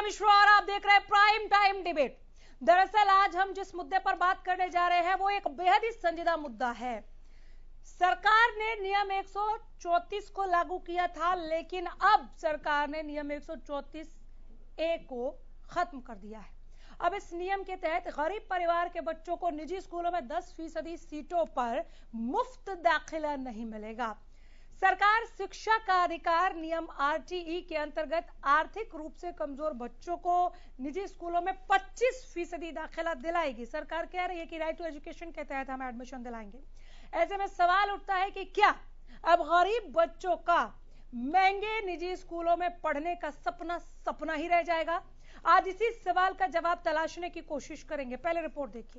मिश्रा और आप देख रहे हैं प्राइम टाइम डिबेट। दरअसल आज हम जिस मुद्दे पर बात करने जा रहे हैं वो एक बेहद ही संजीदा मुद्दा है। सरकार ने नियम 134 को लागू किया था, लेकिन अब सरकार ने नियम 134 ए को खत्म कर दिया है। अब इस नियम के तहत गरीब परिवार के बच्चों को निजी स्कूलों में 10% सीटों पर मुफ्त दाखिला नहीं मिलेगा। सरकार शिक्षा का अधिकार नियम आरटीई के अंतर्गत आर्थिक रूप से कमजोर बच्चों को निजी स्कूलों में 25% दाखिला दिलाएगी। सरकार कह रही है कि राइट टू एजुकेशन के तहत हम एडमिशन दिलाएंगे। ऐसे में सवाल उठता है कि क्या अब गरीब बच्चों का महंगे निजी स्कूलों में पढ़ने का सपना ही रह जाएगा? आज इसी सवाल का जवाब तलाशने की कोशिश करेंगे। पहले रिपोर्ट देखिए।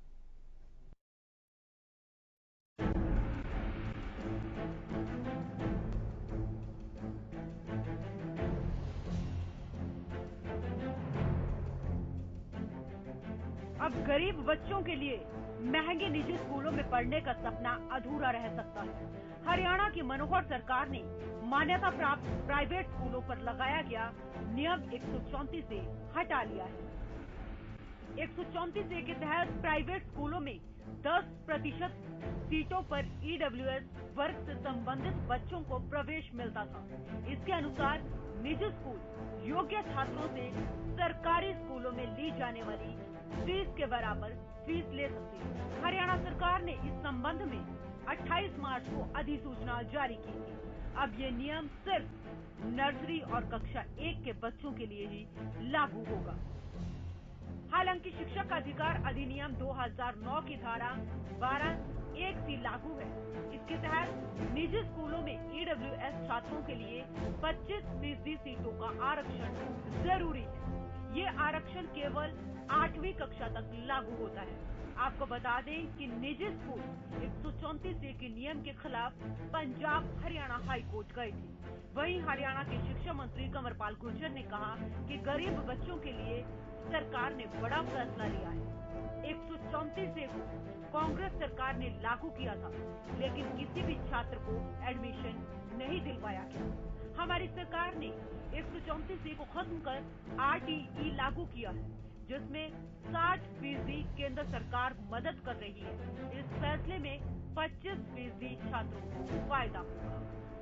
अब गरीब बच्चों के लिए महंगे निजी स्कूलों में पढ़ने का सपना अधूरा रह सकता है। हरियाणा की मनोहर सरकार ने मान्यता प्राप्त प्राइवेट स्कूलों पर लगाया गया नियम 134 से हटा लिया है। 134 ए के तहत प्राइवेट स्कूलों में 10% सीटों पर ईडब्ल्यूएस वर्ग से संबंधित बच्चों को प्रवेश मिलता था। इसके अनुसार निजी स्कूल योग्य छात्रों से सरकारी स्कूलों में ली जाने वाली फीस के बराबर फीस ले सकती है। हरियाणा सरकार ने इस संबंध में 28 मार्च को अधिसूचना जारी की थी। अब ये नियम सिर्फ नर्सरी और कक्षा 1 के बच्चों के लिए ही लागू होगा। हालांकि शिक्षक अधिकार अधिनियम 2009 की धारा 12(1) लागू है। इसके तहत निजी स्कूलों में ईडब्ल्यूएस छात्रों के लिए 25% सीटों का आरक्षण जरूरी है। ये आरक्षण केवल 8वीं कक्षा तक लागू होता है। आपको बता दें कि निजी स्कूल 134 के नियम के खिलाफ पंजाब हरियाणा हाई कोर्ट गए थे। वहीं हरियाणा के शिक्षा मंत्री कंवरपाल गुर्जर ने कहा कि गरीब बच्चों के लिए सरकार ने बड़ा फैसला लिया है। 134 को कांग्रेस सरकार ने लागू किया था, लेकिन किसी भी छात्र को एडमिशन नहीं दिलवाया गया। हमारी सरकार ने 134 को खत्म कर आरटीई लागू किया है, जिसमें 60% केंद्र सरकार मदद कर रही है। इस फैसले में 25% छात्रों को फायदा होगा।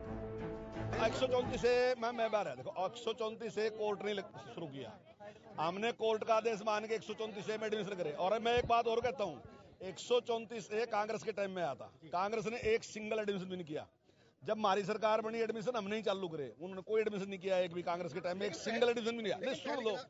134 से मैं बार है, देखो 134 से कोर्ट ने शुरू किया। हमने कोर्ट का आदेश मान के 134 में एडमिशन करे। और मैं एक बात और कहता हूँ, 134 कांग्रेस के टाइम में आया था। कांग्रेस ने एक सिंगल एडमिशन भी नहीं किया। जब हमारी सरकार बनी एडमिशन हमने ही चालू करे, उन्होंने कोई एडमिशन नहीं किया। एक भी कांग्रेस के टाइम में एक सिंगल एडमिशन भी नहीं किया। सुन लो,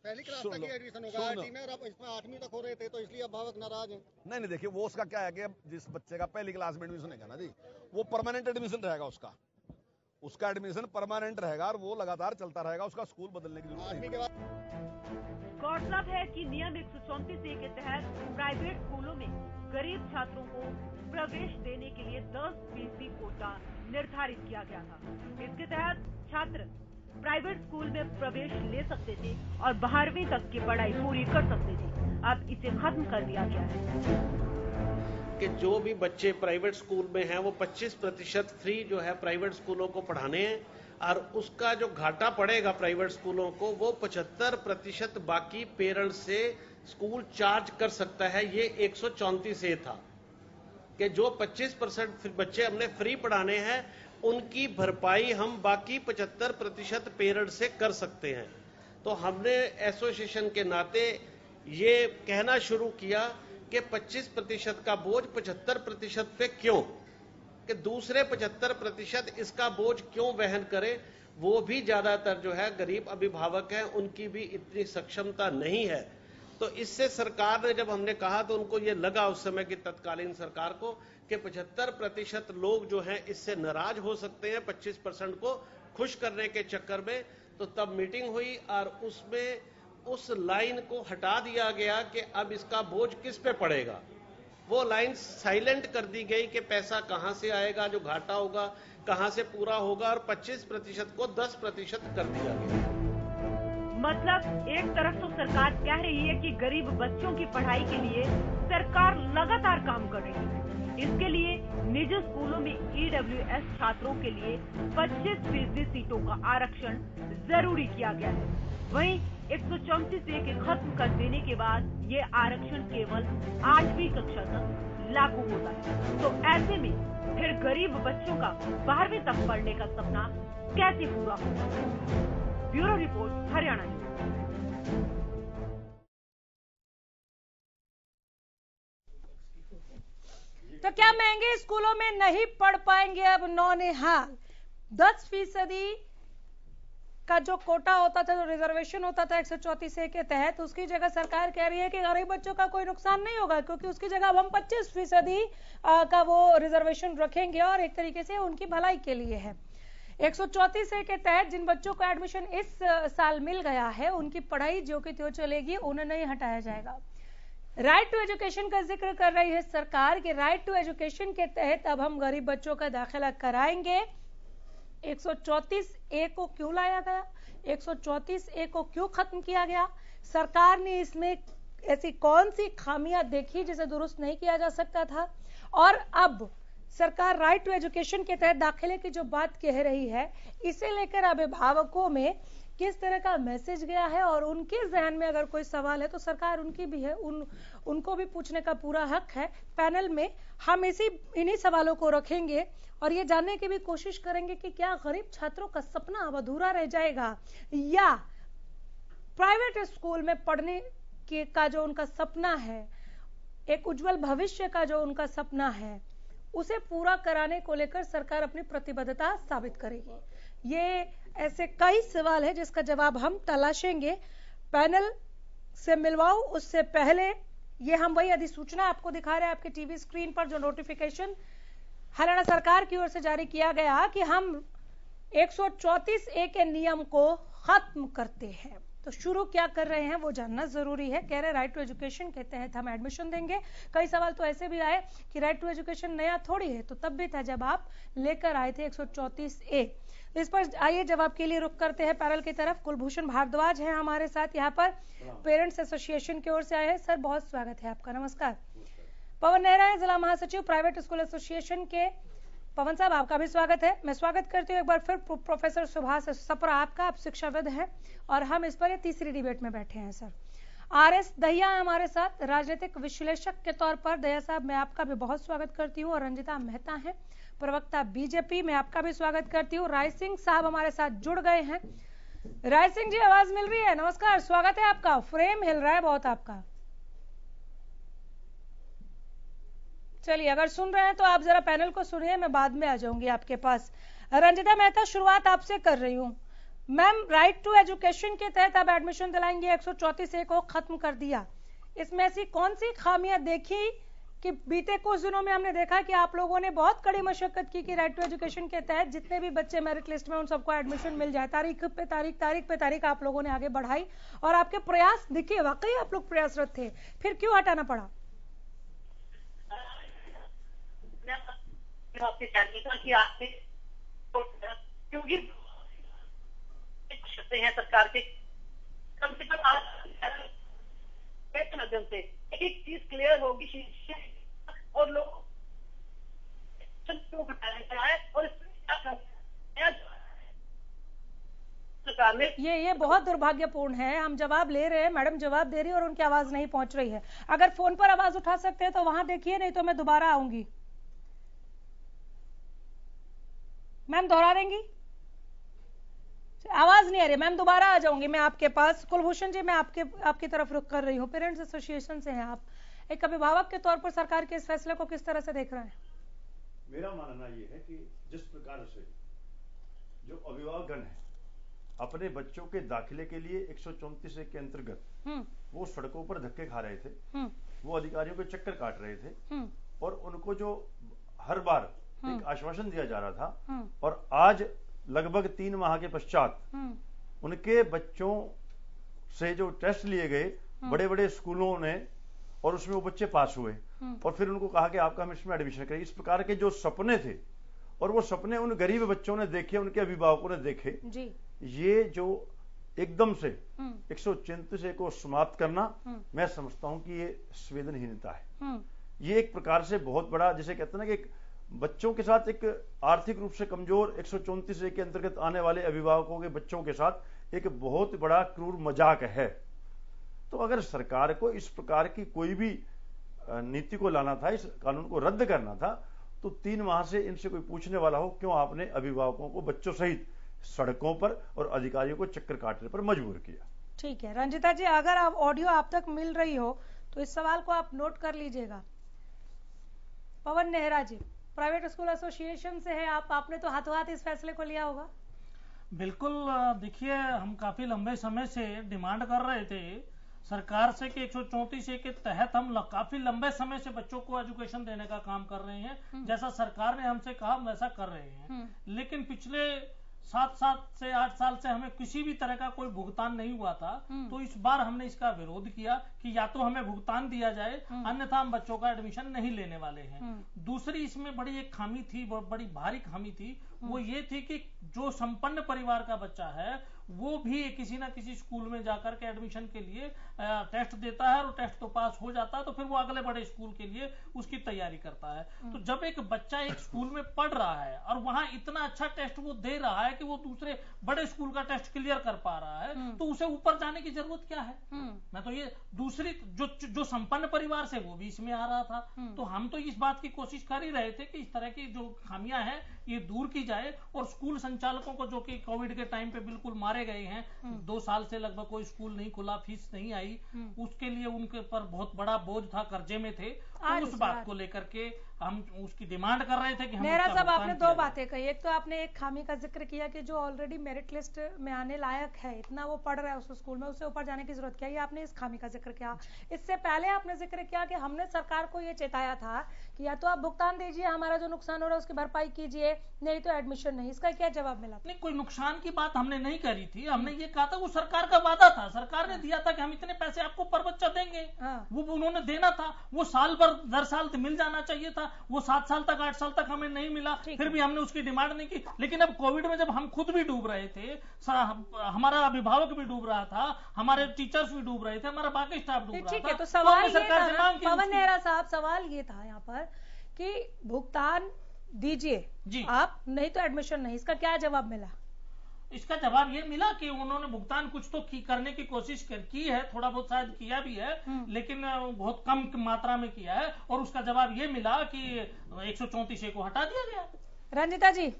इसमें 8वीं तक हो रहे थे, तो इसलिए अभिभावक नाराज है। नहीं देखिए, वो उसका क्या है कि जिस बच्चे का पहली क्लास में एडमिशन है ना जी, वो परमानेंट एडमिशन रहेगा। उसका एडमिशन परमानेंट रहेगा और वो लगातार चलता रहेगा। उसका स्कूल बदलने की जरूरत नहीं। गौरतलब है कि नियम 134 के तहत प्राइवेट स्कूलों में गरीब छात्रों को प्रवेश देने के लिए 10% कोटा निर्धारित किया गया था। इसके तहत छात्र प्राइवेट स्कूल में प्रवेश ले सकते थे और 12वीं तक की पढ़ाई पूरी कर सकते थे। अब इसे खत्म कर दिया गया है कि जो भी बच्चे प्राइवेट स्कूल में हैं वो 25% फ्री जो है प्राइवेट स्कूलों को पढ़ाने हैं, और उसका जो घाटा पड़ेगा प्राइवेट स्कूलों को वो 75% बाकी पेरेंट्स से स्कूल चार्ज कर सकता है। ये 134 से था कि जो 25% बच्चे हमने फ्री पढ़ाने हैं उनकी भरपाई हम बाकी 75% पेरेंट्स से कर सकते हैं। तो हमने एसोसिएशन के नाते ये कहना शुरू किया कि 25% का बोझ 75% पे क्यों, कि दूसरे 75% इसका बोझ क्यों वहन करें। वो भी ज्यादातर जो है गरीब अभिभावक हैं, उनकी भी इतनी सक्षमता नहीं है। तो इससे सरकार ने, जब हमने कहा तो उनको ये लगा उस समय की तत्कालीन सरकार को कि 75% लोग जो हैं इससे नाराज हो सकते हैं 25% को खुश करने के चक्कर में। तो तब मीटिंग हुई और उसमें उस लाइन को हटा दिया गया कि अब इसका बोझ किस पे पड़ेगा। वो लाइन साइलेंट कर दी गई कि पैसा कहां से आएगा, जो घाटा होगा कहां से पूरा होगा, और 25% को 10% कर दिया गया। मतलब एक तरफ तो सरकार कह रही है कि गरीब बच्चों की पढ़ाई के लिए सरकार लगातार काम कर रही है। इसके लिए निजी स्कूलों में ईडब्ल्यूएस छात्रों के लिए 25% सीटों का आरक्षण जरूरी किया गया है। वहीं 134A के खत्म कर देने के बाद ये आरक्षण केवल 8वीं कक्षा तक लागू होता है। तो ऐसे में फिर गरीब बच्चों का 12वीं तक पढ़ने का सपना कैसे पूरा होगा? Bureau report, Haryana news. तो क्या महंगे स्कूलों में नहीं पढ़ पाएंगे अब नौनिहाल? 10% का जो कोटा होता था, जो रिजर्वेशन होता था 134A के तहत, उसकी जगह सरकार कह रही है कि गरीब बच्चों का कोई नुकसान नहीं होगा, क्योंकि उसकी जगह अब हम 25% का वो रिजर्वेशन रखेंगे और एक तरीके से उनकी भलाई के लिए है। 134A के तहत जिन बच्चों को एडमिशन इस साल मिल गया है, उनकी पढ़ाई जो की त्यों चलेगी, उन्हें नहीं हटाया जाएगा। राइट टू एजुकेशन का जिक्र कर रही है सरकार कि राइट टू एजुकेशन के तहत अब हम गरीब बच्चों का दाखिला कराएंगे। 134A को क्यों लाया गया? 134A को क्यों खत्म किया गया? सरकार ने इसमें ऐसी कौन सी खामियां देखी जिसे दुरुस्त नहीं किया जा सकता था? और अब सरकार राइट टू एजुकेशन के तहत दाखिले की जो बात कह रही है, इसे लेकर अभिभावकों में किस तरह का मैसेज गया है और उनके जहन में अगर कोई सवाल है तो सरकार उनकी भी है, उनको भी पूछने का पूरा हक है। पैनल में हम इन्हीं सवालों को रखेंगे और ये जानने की भी कोशिश करेंगे कि क्या गरीब छात्रों का सपना अब अधूरा रह जाएगा, या प्राइवेट स्कूल में पढ़ने का जो उनका सपना है, एक उज्जवल भविष्य का जो उनका सपना है, उसे पूरा कराने को लेकर सरकार अपनी प्रतिबद्धता साबित करेगी। ये ऐसे कई सवाल है जिसका जवाब हम तलाशेंगे। पैनल से मिलवाओ उससे पहले ये हम वही अधिसूचना आपको दिखा रहे हैं आपके टीवी स्क्रीन पर, जो नोटिफिकेशन हरियाणा सरकार की ओर से जारी किया गया कि हम 134A के नियम को खत्म करते हैं। तो शुरू क्या कर रहे हैं वो जानना जरूरी है। कह रहे राइट टू एजुकेशन के तहत हम एडमिशन देंगे। कई सवाल तो ऐसे भी आए कि राइट टू एजुकेशन नया थोड़ी है, तो तब भी था जब आप लेकर आए थे 134A। इस पर आइए जवाब के लिए रुख करते हैं पैनल की तरफ। कुलभूषण भारद्वाज हैं हमारे साथ यहाँ पर, पेरेंट्स एसोसिएशन की ओर से आए हैं। सर बहुत स्वागत है आपका। नमस्कार। पवन नेहरा है, जिला महासचिव प्राइवेट स्कूल एसोसिएशन के। पवन साहब आपका भी स्वागत है। मैं स्वागत करती हूँ एक बार फिर प्रोफेसर सुभाष सप्रा आपका, आप शिक्षाविद हैं और हम इस पर तीसरी डिबेट में बैठे हैं। सर RS दहिया है हमारे साथ, राजनीतिक विश्लेषक के तौर पर। दहिया साहब मैं आपका भी बहुत स्वागत करती हूँ। और रंजिता मेहता है, प्रवक्ता बीजेपी, मैं आपका भी स्वागत करती हूँ। राय सिंह साहब हमारे साथ जुड़ गए हैं। राय सिंह जी आवाज मिल रही है? नमस्कार, स्वागत है आपका। फ्रेम हिल रहा है बहुत आपका। चलिए अगर सुन रहे हैं तो आप जरा पैनल को सुनिए, मैं बाद में आ जाऊंगी आपके पास। रंजिता मेहता शुरुआत आपसे कर रही हूँ। मैम, राइट टू एजुकेशन के तहत आप एडमिशन दिलाएंगे, 134A को खत्म कर दिया, इसमें ऐसी कौन सी खामियां देखी कि बीते कुछ दिनों में हमने देखा कि आप लोगों ने बहुत कड़ी मशक्कत की कि राइट टू एजुकेशन के तहत जितने भी बच्चे मेरिट लिस्ट में उन सबको एडमिशन मिल जाए। तारीख पे तारीख आप लोगों ने आगे बढ़ाई और आपके प्रयास दिखे, वाकई आप लोग प्रयासरत थे, फिर क्यों हटाना पड़ा? आपसे जानने का कि आपने क्योंकि हैं सरकार के कम से कम माध्यम से एक चीज क्लियर होगी और लोग क्यों बताया है और सरकार ने ये बहुत दुर्भाग्यपूर्ण है। हम जवाब ले रहे हैं, मैडम जवाब दे रही है और उनकी आवाज नहीं पहुंच रही है। अगर फोन पर आवाज उठा सकते हैं तो वहां देखिए, नहीं तो मैं दोबारा आऊंगी। मैम दोहरा देंगी? आवाज नहीं आ रही मैम, दोबारा आ जाऊंगी मैं आपके पास। कुलभूषण जी मैं आपकी तरफ रुख कर रही हूँ। पेरेंट्स एसोसिएशन से हैं आप, एक अभिभावक के तौर पर सरकार के इस फैसले को किस तरह से देख रहे हैं? मेरा मानना यह है कि जिस प्रकार से जो अभिभावकगण है अपने बच्चों के दाखिले के लिए 134A के अंतर्गत वो सड़कों पर धक्के खा रहे थे, वो अधिकारियों के चक्कर काट रहे थे और उनको जो हर बार एक आश्वासन दिया जा रहा था, और आज लगभग 3 माह के पश्चात उनके बच्चों से जो टेस्ट लिए गए बड़े बड़े स्कूलों ने और उसमें वो बच्चे पास हुए और फिर उनको कहा कि आपका हम इसमें एडमिशन करें। इस प्रकार के जो सपने थे और वो सपने उन गरीब बच्चों ने देखे, उनके अभिभावकों ने देखे जी। ये जो एकदम से 134A को समाप्त करना, मैं समझता हूं कि ये संवेदनहीनता है। ये एक प्रकार से बहुत बड़ा, जिसे कहते हैं ना कि बच्चों के साथ एक आर्थिक रूप से कमजोर 134A के अंतर्गत आने वाले अभिभावकों के बच्चों के साथ एक बहुत बड़ा क्रूर मजाक है। तो अगर सरकार को इस प्रकार की कोई भी नीति को लाना था, इस कानून को रद्द करना था, तो 3 माह से इनसे कोई पूछने वाला हो क्यों आपने अभिभावकों को बच्चों सहित सड़कों पर और अधिकारियों को चक्कर काटने पर मजबूर किया। ठीक है रंजिता जी, अगर आप ऑडियो आप तक मिल रही हो तो इस सवाल को आप नोट कर लीजिएगा। Pawan Nehra ji, private school association से है आप, आपने तो हाथों हाथ इस फैसले को लिया होगा। बिल्कुल, देखिए हम काफी लंबे समय से डिमांड कर रहे थे सरकार से कि 134A के तहत हम काफी लंबे समय से बच्चों को एजुकेशन देने का काम कर रहे हैं। जैसा सरकार ने हमसे कहा हम वैसा कर रहे हैं, लेकिन पिछले 7 से 8 साल से हमें किसी भी तरह का कोई भुगतान नहीं हुआ था। तो इस बार हमने इसका विरोध किया कि या तो हमें भुगतान दिया जाए, अन्यथा हम बच्चों का एडमिशन नहीं लेने वाले हैं। दूसरी इसमें बड़ी एक खामी थी, बड़ी भारी खामी थी, वो ये थी कि जो संपन्न परिवार का बच्चा है वो भी किसी ना किसी स्कूल में जाकर के एडमिशन के लिए टेस्ट देता है और टेस्ट तो पास हो जाता है, तो फिर वो अगले बड़े स्कूल के लिए उसकी तैयारी करता है। तो जब एक बच्चा एक स्कूल में पढ़ रहा है और वहां इतना अच्छा टेस्ट वो दे रहा है कि वो दूसरे बड़े स्कूल का टेस्ट क्लियर कर पा रहा है, तो उसे ऊपर जाने की जरूरत क्या है। मैं तो ये दूसरी जो संपन्न परिवार से वो भी इसमें आ रहा था, तो हम तो इस बात की कोशिश कर ही रहे थे कि इस तरह की जो खामियां हैं ये दूर की जाए और स्कूल संचालकों को जो कि कोविड के टाइम पे बिल्कुल मारे गए हैं, 2 साल से लगभग कोई स्कूल नहीं खुला, फीस नहीं आई, उसके लिए उनके पर बहुत बड़ा बोझ था, कर्जे में थे। तो उस बात को लेकर के हम उसकी डिमांड कर रहे थे कि नेहरा साहब, आपने 2 बातें कही। एक तो आपने एक खामी का जिक्र किया कि जो ऑलरेडी मेरिट लिस्ट में आने लायक है, इतना वो पढ़ रहा है उस स्कूल में, उसे ऊपर जाने की जरूरत क्या है, आपने इस खामी का जिक्र किया। इससे पहले आपने जिक्र किया कि हमने सरकार को ये चेताया था कि या तो आप भुगतान दीजिए, हमारा जो नुकसान हो रहा है उसकी भरपाई कीजिए, नहीं तो एडमिशन नहीं। इसका क्या जवाब मिला? नहीं, कोई नुकसान की बात हमने नहीं करी थी। हमने ये कहा था वो सरकार का वादा था, सरकार ने दिया था कि हम इतने पैसे आपको पर बच्चा देंगे। वो उन्होंने देना था, वो साल भर दर साल मिल जाना चाहिए था। वो 7 साल तक 8 साल तक हमें नहीं मिला, फिर भी हमने उसकी डिमांड नहीं की। लेकिन अब कोविड में जब हम खुद भी डूब रहे थे, हमारा अभिभावक भी डूब रहा था, हमारे टीचर्स भी डूब रहे थे, हमारा बाकी स्टाफ डूब रहा था। ठीक है, तो सवाल ये था पवन नेहरा साहब, सवाल ये था यहाँ पर कि भुगतान दीजिए आप, नहीं तो एडमिशन नहीं। इसका क्या जवाब मिला? इसका जवाब ये मिला कि उन्होंने भुगतान कुछ तो करने की कोशिश की है, थोड़ा बहुत शायद किया भी है, लेकिन बहुत कम मात्रा में किया है, और उसका जवाब ये मिला कि 134A को हटा दिया गया। रंजिता जी,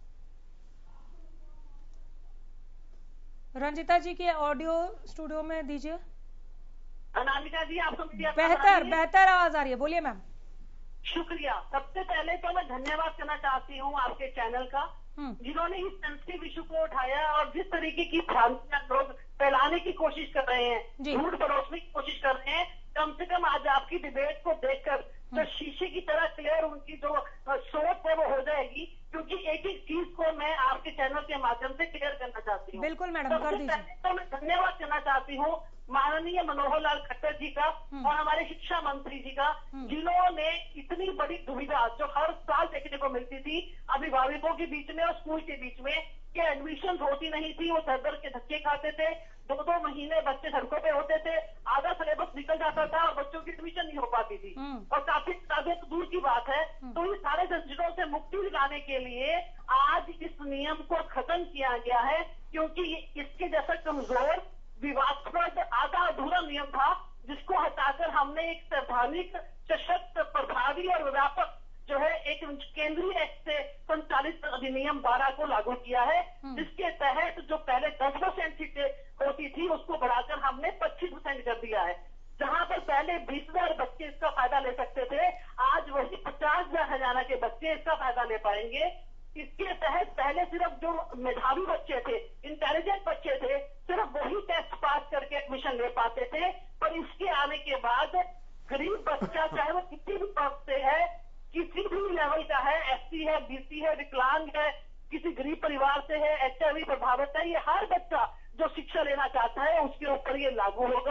रंजिता जी की ऑडियो स्टूडियो में दीजिए। अनामिका जी, आपको बेहतर आवाज आ रही है, बोलिए मैम। शुक्रिया। सबसे पहले तो मैं धन्यवाद करना चाहती हूँ आपके चैनल का, जिन्होंने इस सेंसिटिव इशू को उठाया और जिस तरीके की भ्रांतियां लोग फैलाने की कोशिश कर रहे हैं, झूठ परोसने की कोशिश कर रहे हैं। कम से कम आज आपकी डिबेट को देखकर तो शीशे की तरह क्लियर उनकी जो सोच है वो हो जाएगी, क्योंकि एक एक चीज को मैं आपके चैनल के माध्यम से क्लियर करना चाहती हूँ। बिल्कुल मैडम, कर दीजिए। तो मैं धन्यवाद करना चाहती हूँ माननीय मनोहर लाल खट्टर जी का और हमारे शिक्षा मंत्री जी का, जिन्होंने इतनी बड़ी दुविधा जो हर साल देखने को मिलती थी अभिभावकों के बीच में और स्कूल के बीच में कि एडमिशन होती नहीं थी, वो दर के धक्के खाते थे, 2-2 महीने बच्चे सड़कों पे होते थे, आधा सिलेबस निकल जाता था और बच्चों की एडमिशन नहीं हो पाती थी, और काफी किताबें दूर की बात है। तो ये सारे जंजीरों से मुक्ति दिलाने के लिए आज इस नियम को खत्म किया गया है, क्योंकि इसके जैसा कमजोर, विवादास्पद, आधा अधूरा नियम था, जिसको हटाकर हमने एक संवैधानिक, सशक्त, प्रभावी और व्यापक जो है एक केंद्रीय एक्ट से संचालित अधिनियम 12 को लागू किया है, जिसके तहत जो पहले 10% सीटें होती थी उसको बढ़ाकर हमने 25% कर दिया है। जहां पर पहले 20,000 बच्चे इसका फायदा ले सकते थे, आज वही 50,000 हरियाणा के बच्चे इसका फायदा ले पाएंगे। इसके तहत पहले सिर्फ जो मेधावी बच्चे थे, इंटेलिजेंट बच्चे थे, सिर्फ वही टेस्ट पास करके एडमिशन ले पाते थे, पर इसके आने के बाद गरीब बच्चा चाहे वो किसी भी वर्ग से है, किसी भी लेवल का है, एससी है, बीसी है, विकलांग है, किसी गरीब परिवार से है, एचआईवी प्रभावित है, ये हर बच्चा जो शिक्षा लेना चाहता है उसके ऊपर ये लागू होगा।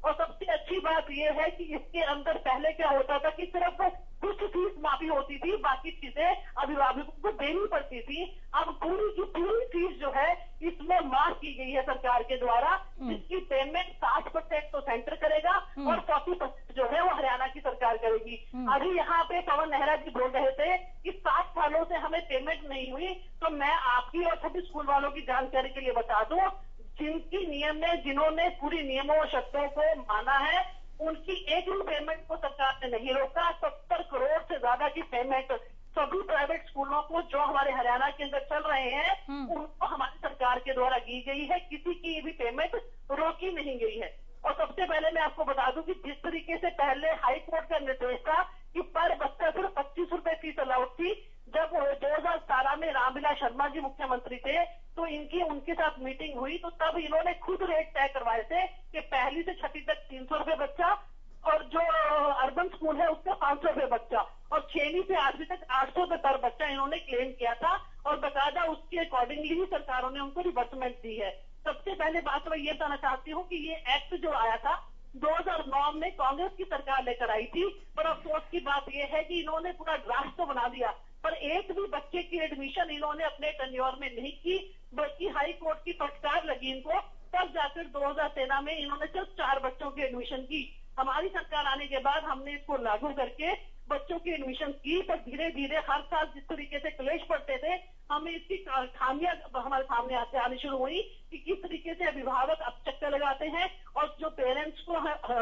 और सबसे अच्छी बात यह है कि इसके अंदर पहले क्या होता था कि सिर्फ कुछ फीस माफी होती थी, बाकी चीजें अभिभावकों को देनी पड़ती थी। अब पूरी की पूरी फीस जो है इसमें माफ की गई है सरकार के द्वारा, जिसकी पेमेंट 60% तो सेंटर करेगा और 40% जो है वो हरियाणा की सरकार करेगी। अभी यहाँ पे पवन नेहरा जी बोल रहे थे कि 7 सालों से हमें पेमेंट नहीं हुई, तो मैं आपकी और सभी स्कूल वालों की जानकारी के लिए बता दूं, जिनकी नियम में जिन्होंने पूरी नियमों और शर्तों को माना है उनकी एक भी पेमेंट को सरकार ने नहीं रोका। 70 करोड़ से ज्यादा की पेमेंट सभी प्राइवेट स्कूलों को जो हमारे हरियाणा के अंदर चल रहे हैं उनको हमारी सरकार के द्वारा की गई है, किसी की भी पेमेंट रोकी नहीं गई है। और सबसे पहले मैं आपको बता दूं कि जिस तरीके से पहले हाई कोर्ट का निर्देश था कि पर बच्चा सिर्फ 25 रुपए फीस अलाउड थी, जब 2017 में रामविलास शर्मा जी मुख्यमंत्री थे तो इनकी उनके साथ मीटिंग हुई, तो तब इन्होंने खुद रेट तय करवाए थे कि पहली से छठी तक 300 रुपए बच्चा और जो अर्बन स्कूल है उसका 500 रुपए बच्चा और 6वीं से 8वीं तक 800 रुपए पर बच्चा इन्होंने क्लेम किया था और बकायदा उसके अकॉर्डिंगली ही सरकारों ने उनको रिवर्समेंट दी है। सबसे पहले बात मैं ये बताना चाहती हूँ कि ये एक्ट जो आया था 2009 में कांग्रेस की सरकार लेकर आई थी, पर अफसोस की बात यह है कि इन्होंने पूरा ड्राफ्ट तो बना दिया पर एक भी बच्चे की एडमिशन इन्होंने अपने टेन्योर में नहीं की, बल्कि हाई कोर्ट की फटकार लगी इनको, तब जाकर 2013 में इन्होंने सिर्फ 4 बच्चों की एडमिशन की। हमारी सरकार आने के बाद हमने इसको लागू करके बच्चों की एडमिशन की, पर धीरे धीरे हर साल जिस तरीके से क्लेश पड़ते थे हमें इसकी खामियां हमारे सामने आनी शुरू हुई कि किस तरीके से अभिभावक अब चक्कर लगाते हैं और जो पेरेंट्स को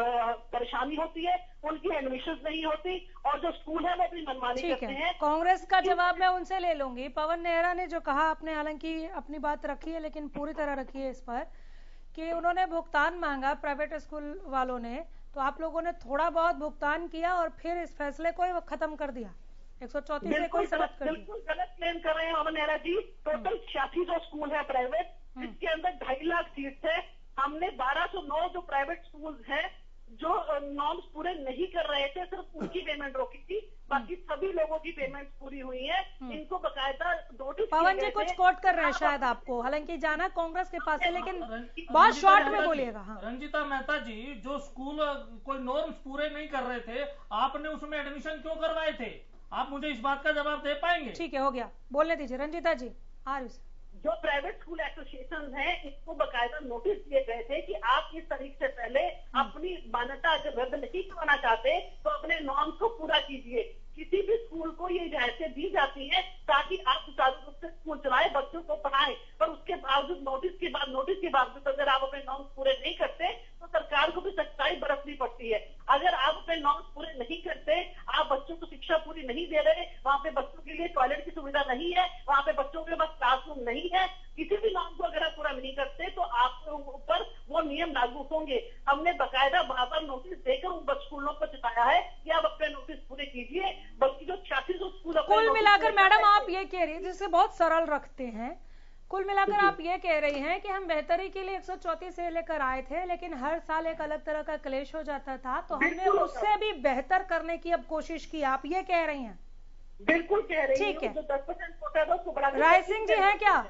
परेशानी होती है उनकी एडमिशन नहीं होती और जो स्कूल है वो अपनी मनमानी करते हैं। कांग्रेस का जवाब मैं उनसे ले लूंगी। पवन नेहरा ने जो कहा आपने हालांकि अपनी बात रखी है लेकिन पूरी तरह रखी है इस पर कि उन्होंने भुगतान मांगा प्राइवेट स्कूल वालों ने, तो आप लोगों ने थोड़ा बहुत भुगतान किया और फिर इस फैसले को खत्म कर दिया, 134 से कोई समझ कर बिल्कुल गलत क्लेम कर रहे हैं पवन नेहरा जी। टोटल 86 जो स्कूल है प्राइवेट जिसके अंदर 2.5 लाख सीट है, हमने 1209 जो प्राइवेट स्कूल है जो नॉर्म्स पूरे नहीं कर रहे थे सिर्फ उनकी पेमेंट रोकी थी, बाकी सभी लोगों की पेमेंट पूरी हुई है। इनको बकायदा नोटिस पवन जी कुछ कोट कर रहे हैं शायद आपको, हालांकि जाना कांग्रेस के पास है लेकिन बहुत शॉर्ट में बोलिएगा। हाँ। रंजीता मेहता जी, जो स्कूल कोई नॉर्म्स पूरे नहीं कर रहे थे आपने उसमें एडमिशन क्यों करवाए थे? आप मुझे इस बात का जवाब दे पाएंगे? ठीक है, हो गया, बोलने दीजिए रंजीता जी। आ रही जो प्राइवेट स्कूल एसोसिएशन है इसको बकायदा नोटिस दिए गए थे कि आप इस तारीख से पहले अपनी मान्यता अगर रद्द नहीं करवाना चाहते तो अपने नॉर्म्स को पूरा कीजिए। किसी भी स्कूल को ये रियायतें दी जाती हैं ताकि आप सुचारू रूप से स्कूल चलाएं, बच्चों को पढ़ाएं, पर उसके बावजूद नोटिस के बावजूद अगर आप अपने नॉर्म्स पूरे नहीं करते तो सरकार को भी सख्ताई बरतनी पड़ती है। अगर आप अपने नॉर्म्स पूरे नहीं करते, आप बच्चों को शिक्षा पूरी नहीं दे रहे, वहाँ पे बच्चों के लिए टॉयलेट की सुविधा नहीं है, वहाँ पे बच्चों के पास क्लासरूम नहीं है, किसी भी नॉर्म को अगर आप पूरा नहीं करते तो आपके ऊपर वो नियम लागू होंगे। हमने बकायदा बार नोटिस देकर उन स्कूलों को चुकाया है कि आप अपने नोटिस पूरे कीजिए, बल्कि जो 86 स्कूल कुल मिलाकर मैडम आप ये कह रही है, जिसे बहुत सरल रखते हैं, कुल मिलाकर आप ये कह रही हैं कि हम बेहतरी के लिए 134 से लेकर आए थे लेकिन हर साल एक अलग तरह का क्लेश हो जाता था तो हमने उससे भी बेहतर करने की अब कोशिश की, आप ये कह रही हैं? बिल्कुल कह रही ठीक है। जो 10% कोटा था उसको बढ़ा। राय सिंह जी हैं क्या?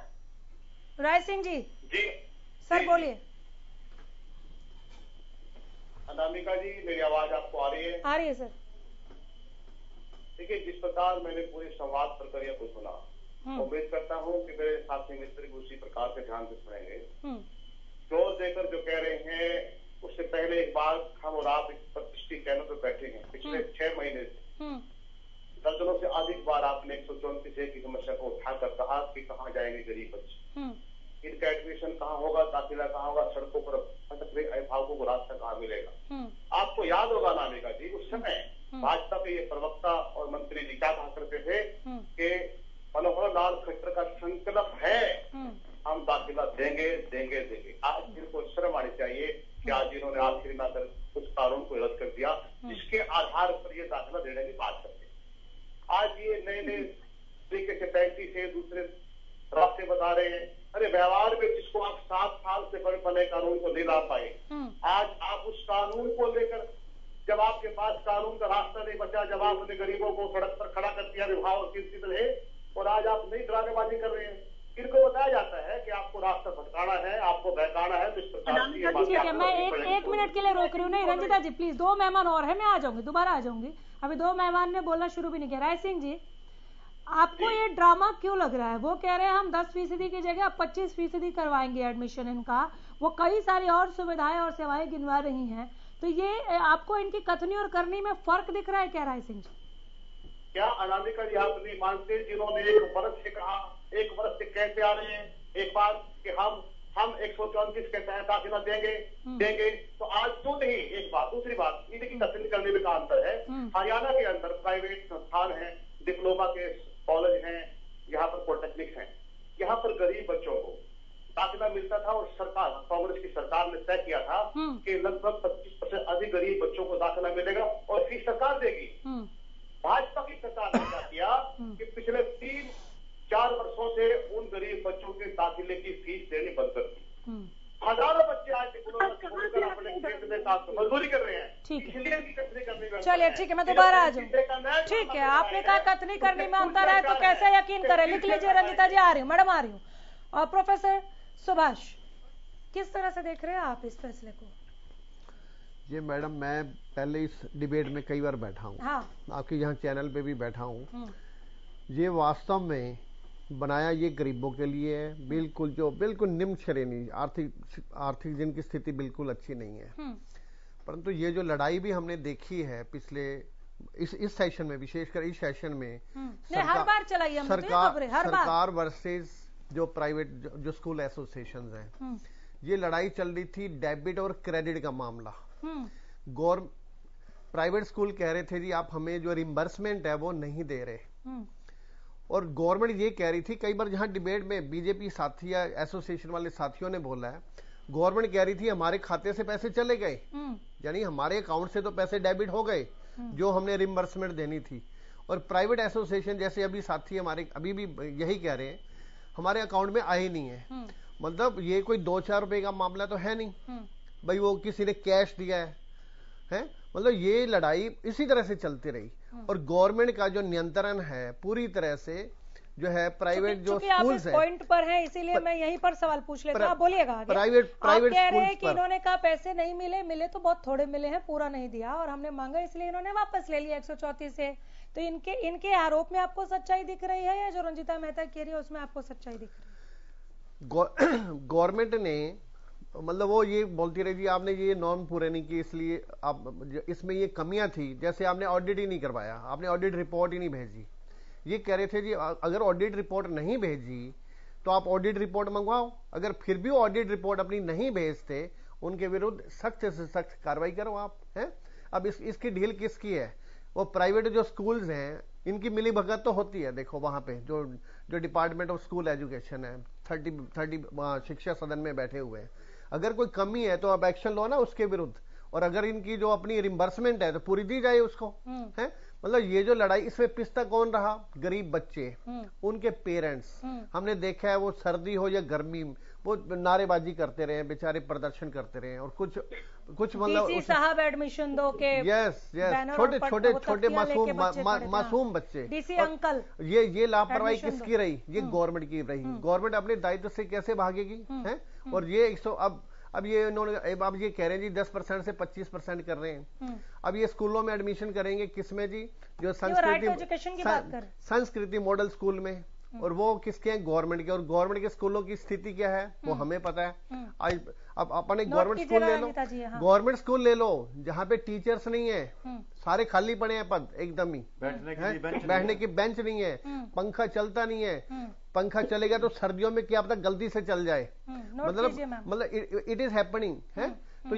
राय सिंह जी सर बोलिए। अनामिका जी मेरी आवाज आपको आ रही है? आ रही है सर। देखिए, जिस प्रकार मैंने पूरे संवाद प्रक्रिया को सुना, उम्मीद करता हूं कि मेरे साथी मित्र भी उसी प्रकार से ध्यान से सुनेंगे। जोर देकर जो कह रहे हैं उससे पहले एक बार हम और आप इस प्रतिष्ठित चैनल पर बैठे हैं, पिछले 6 महीने से दर्जनों से अधिक बार आपने 134 की समस्या को उठाकर कहा कि कहाँ जाएंगे गरीब बच्चे, इनका एडमिशन कहाँ होगा, दाखिला कहाँ होगा, सड़कों पर भटक रहे अभिभावकों को रास्ता कहाँ मिलेगा। आपको याद होगा अनामिका जी, उस समय भाजपा के ये प्रवक्ता और मंत्री जी क्या कहा करते थे कि मनोहर लाल खट्टर का संकल्प है हम दाखिला देंगे देंगे देंगे। आज इनको शर्म आनी चाहिए कि आज इन्होंने आखिर ना कर उस कानून को रद्द कर दिया जिसके आधार पर ये दाखिला देने की बात करते हैं। आज ये नए नए तरीके से 35 से दूसरे रास्ते बता रहे हैं। अरे व्यवहार में जिसको आप 7 साल से बने कानून को नहीं ला पाए, आज आप उस कानून को लेकर, जब आपके पास कानून का रास्ता नहीं बचा, जब आपने गरीबों को सड़क पर खड़ा कर दिया विभाग चिंतित रहे, और आज आप नई ड्रामेबाजी कर रहे हैं। इनको बताया जाता है कि आपको रास्ता भटकाना है, आपको बहकाना है, तो इस प्रकार की ठीक है, मैं एक मिनट के लिए रोक रही हूँ। नहीं रंजिता जी प्लीज, 2 मेहमान और है, मैं आ जाऊंगी, दोबारा आ जाऊंगी। अभी 2 मेहमान ने बोलना शुरू भी नहीं किया। राय सिंह जी, आपको ये ड्रामा क्यों लग रहा है? वो कह रहे हैं हम 10% की जगह 25% करवाएंगे एडमिशन इनका, वो कई सारी और सुविधाएं और सेवाएं गिनवा रही हैं, तो ये आपको इनकी कथनी और करनी में फर्क दिख रहा है क्या राय सिंह जी? क्या अनामिका जी आप नहीं मानते, जिन्होंने 1 वर्ष से कहा, 1 वर्ष से कहते आ रहे हैं एक बार कि हम 134 के तहत दाखिला देंगे, तो आज तो नहीं। एक बात, दूसरी बात, इनकी कथनी करने में का अंतर है। हरियाणा के अंदर प्राइवेट संस्थान है, डिप्लोमा के कॉलेज हैं, यहाँ पर पॉलिटेक्निक्स हैं, यहाँ पर गरीब बच्चों को दाखिला मिलता था और सरकार, कांग्रेस की सरकार ने तय किया था कि लगभग 25% अधिक गरीब बच्चों को दाखिला मिलेगा और फीस सरकार देगी। भाजपा की सरकार ने क्या किया कि पिछले 3-4 वर्षों से उन गरीब बच्चों के दाखिले की फीस देनी बंद कर दी। हजारों बच्चे आज अपने क्षेत्र में मजदूरी कर रहे हैं, इसलिए कथनी करने में। चलिए ठीक है, मैं दोबारा आ जाऊँ। ठीक है, आपने कहा कथनी करने में अंतर है, तो कैसे यकीन करें? लिख लीजिए रंजिता जी, आ रही हूँ, मैडम आ रही हूँ। और प्रोफेसर सुभाष, किस तरह से देख रहे हैं आप इस फैसले को? ये मैडम, मैं पहले इस डिबेट में कई बार बैठा हूँ, हाँ। आपके यहाँ चैनल पे भी बैठा हूँ। ये वास्तव में बनाया ये गरीबों के लिए है, बिल्कुल निम्न श्रेणी, आर्थिक जिनकी स्थिति बिल्कुल अच्छी नहीं है। परंतु ये जो लड़ाई भी हमने देखी है पिछले इस सेशन में, विशेषकर इस सेशन में, हर बार चलाई हमने सरकार वर्सेस जो प्राइवेट जो स्कूल एसोसिएशन हैं, ये लड़ाई चल रही थी डेबिट और क्रेडिट का मामला। प्राइवेट स्कूल कह रहे थे जी आप हमें जो रिम्बर्समेंट है वो नहीं दे रहे, और गवर्नमेंट ये कह रही थी, कई बार जहां डिबेट में बीजेपी साथी या एसोसिएशन वाले साथियों ने बोला है, गवर्नमेंट कह रही थी हमारे खाते से पैसे चले गए, यानी हमारे अकाउंट से तो पैसे डेबिट हो गए जो हमने रिम्बर्समेंट देनी थी। और प्राइवेट एसोसिएशन जैसे अभी साथी हमारे अभी भी यही कह रहे हैं हमारे अकाउंट में आए नहीं है। मतलब ये कोई 2-4 रुपए का मामला तो है नहीं भाई, वो किसी ने कैश दिया है। मतलब ये लड़ाई इसी तरह से चलती रही, और गवर्नमेंट का जो नियंत्रण है पूरी तरह से जो है प्राइवेट जो स्कूल्स हैं, पॉइंट पर है, इसीलिए मैं यहीं पर सवाल पूछ लेता हूं, आप बोलिएगा आगे। प्राइवेट कह रहे हैं कि इन्होंने कहा पैसे नहीं मिले तो बहुत थोड़े मिले हैं, पूरा नहीं दिया, और हमने मांगा इसलिए इन्होंने वापस ले लिया 134 से। तो इनके आरोप में आपको सच्चाई दिख रही है, या जो रंजिता मेहता कह रही है उसमें आपको सच्चाई दिख रही है? गवर्नमेंट ने मतलब वो ये बोलती रही जी आपने ये नॉर्म पूरे नहीं किए, इसलिए आप इसमें ये कमियां थी, जैसे आपने ऑडिट ही नहीं करवाया, आपने ऑडिट रिपोर्ट ही नहीं भेजी। ये कह रहे थे जी अगर ऑडिट रिपोर्ट नहीं भेजी तो आप ऑडिट रिपोर्ट मंगवाओ, अगर फिर भी ऑडिट रिपोर्ट अपनी नहीं भेजते उनके विरुद्ध सख्त से सख्त कार्रवाई करो आप, हैं। अब इसकी ढील किसकी है? वो प्राइवेट जो स्कूल्स हैं इनकी मिली भगत तो होती है। देखो वहां पे जो डिपार्टमेंट ऑफ स्कूल एजुकेशन है 30 शिक्षा सदन में बैठे हुए हैं, अगर कोई कमी है तो आप एक्शन लो ना उसके विरुद्ध, और अगर इनकी जो अपनी रिम्बर्समेंट है तो पूरी दी जाए उसको, है। मतलब ये जो लड़ाई, इसमें पिसता कौन रहा? गरीब बच्चे, उनके पेरेंट्स। हमने देखा है वो सर्दी हो या गर्मी वो नारेबाजी करते रहे, बेचारे प्रदर्शन करते रहे, और कुछ मतलब साहब एडमिशन दो के, यस छोटे मासूम बच्चे, डीसी अंकल, ये लापरवाही किसकी रही? ये गवर्नमेंट की रही। गवर्नमेंट अपने दायित्व से कैसे भागेगी, है। और ये अब ये इन्होंने अब ये कह रहे हैं जी 10% से 25% कर रहे हैं। अब ये स्कूलों में एडमिशन करेंगे किसमें जी? जो संस्कृति मॉडल स्कूल में, और वो किसके हैं? गवर्नमेंट के। और गवर्नमेंट के स्कूलों की स्थिति क्या है वो हमें पता है। आज अब अपने गवर्नमेंट स्कूल ले लो, गवर्नमेंट स्कूल ले लो जहाँ पे टीचर्स नहीं है, सारे खाली पड़े हैं पद एकदम ही, बैठने की बेंच नहीं है, पंखा चलता नहीं है, पंखा चलेगा तो सर्दियों में क्या पता गलती से चल जाए, मतलब इट इज हैपनिंग, है। तो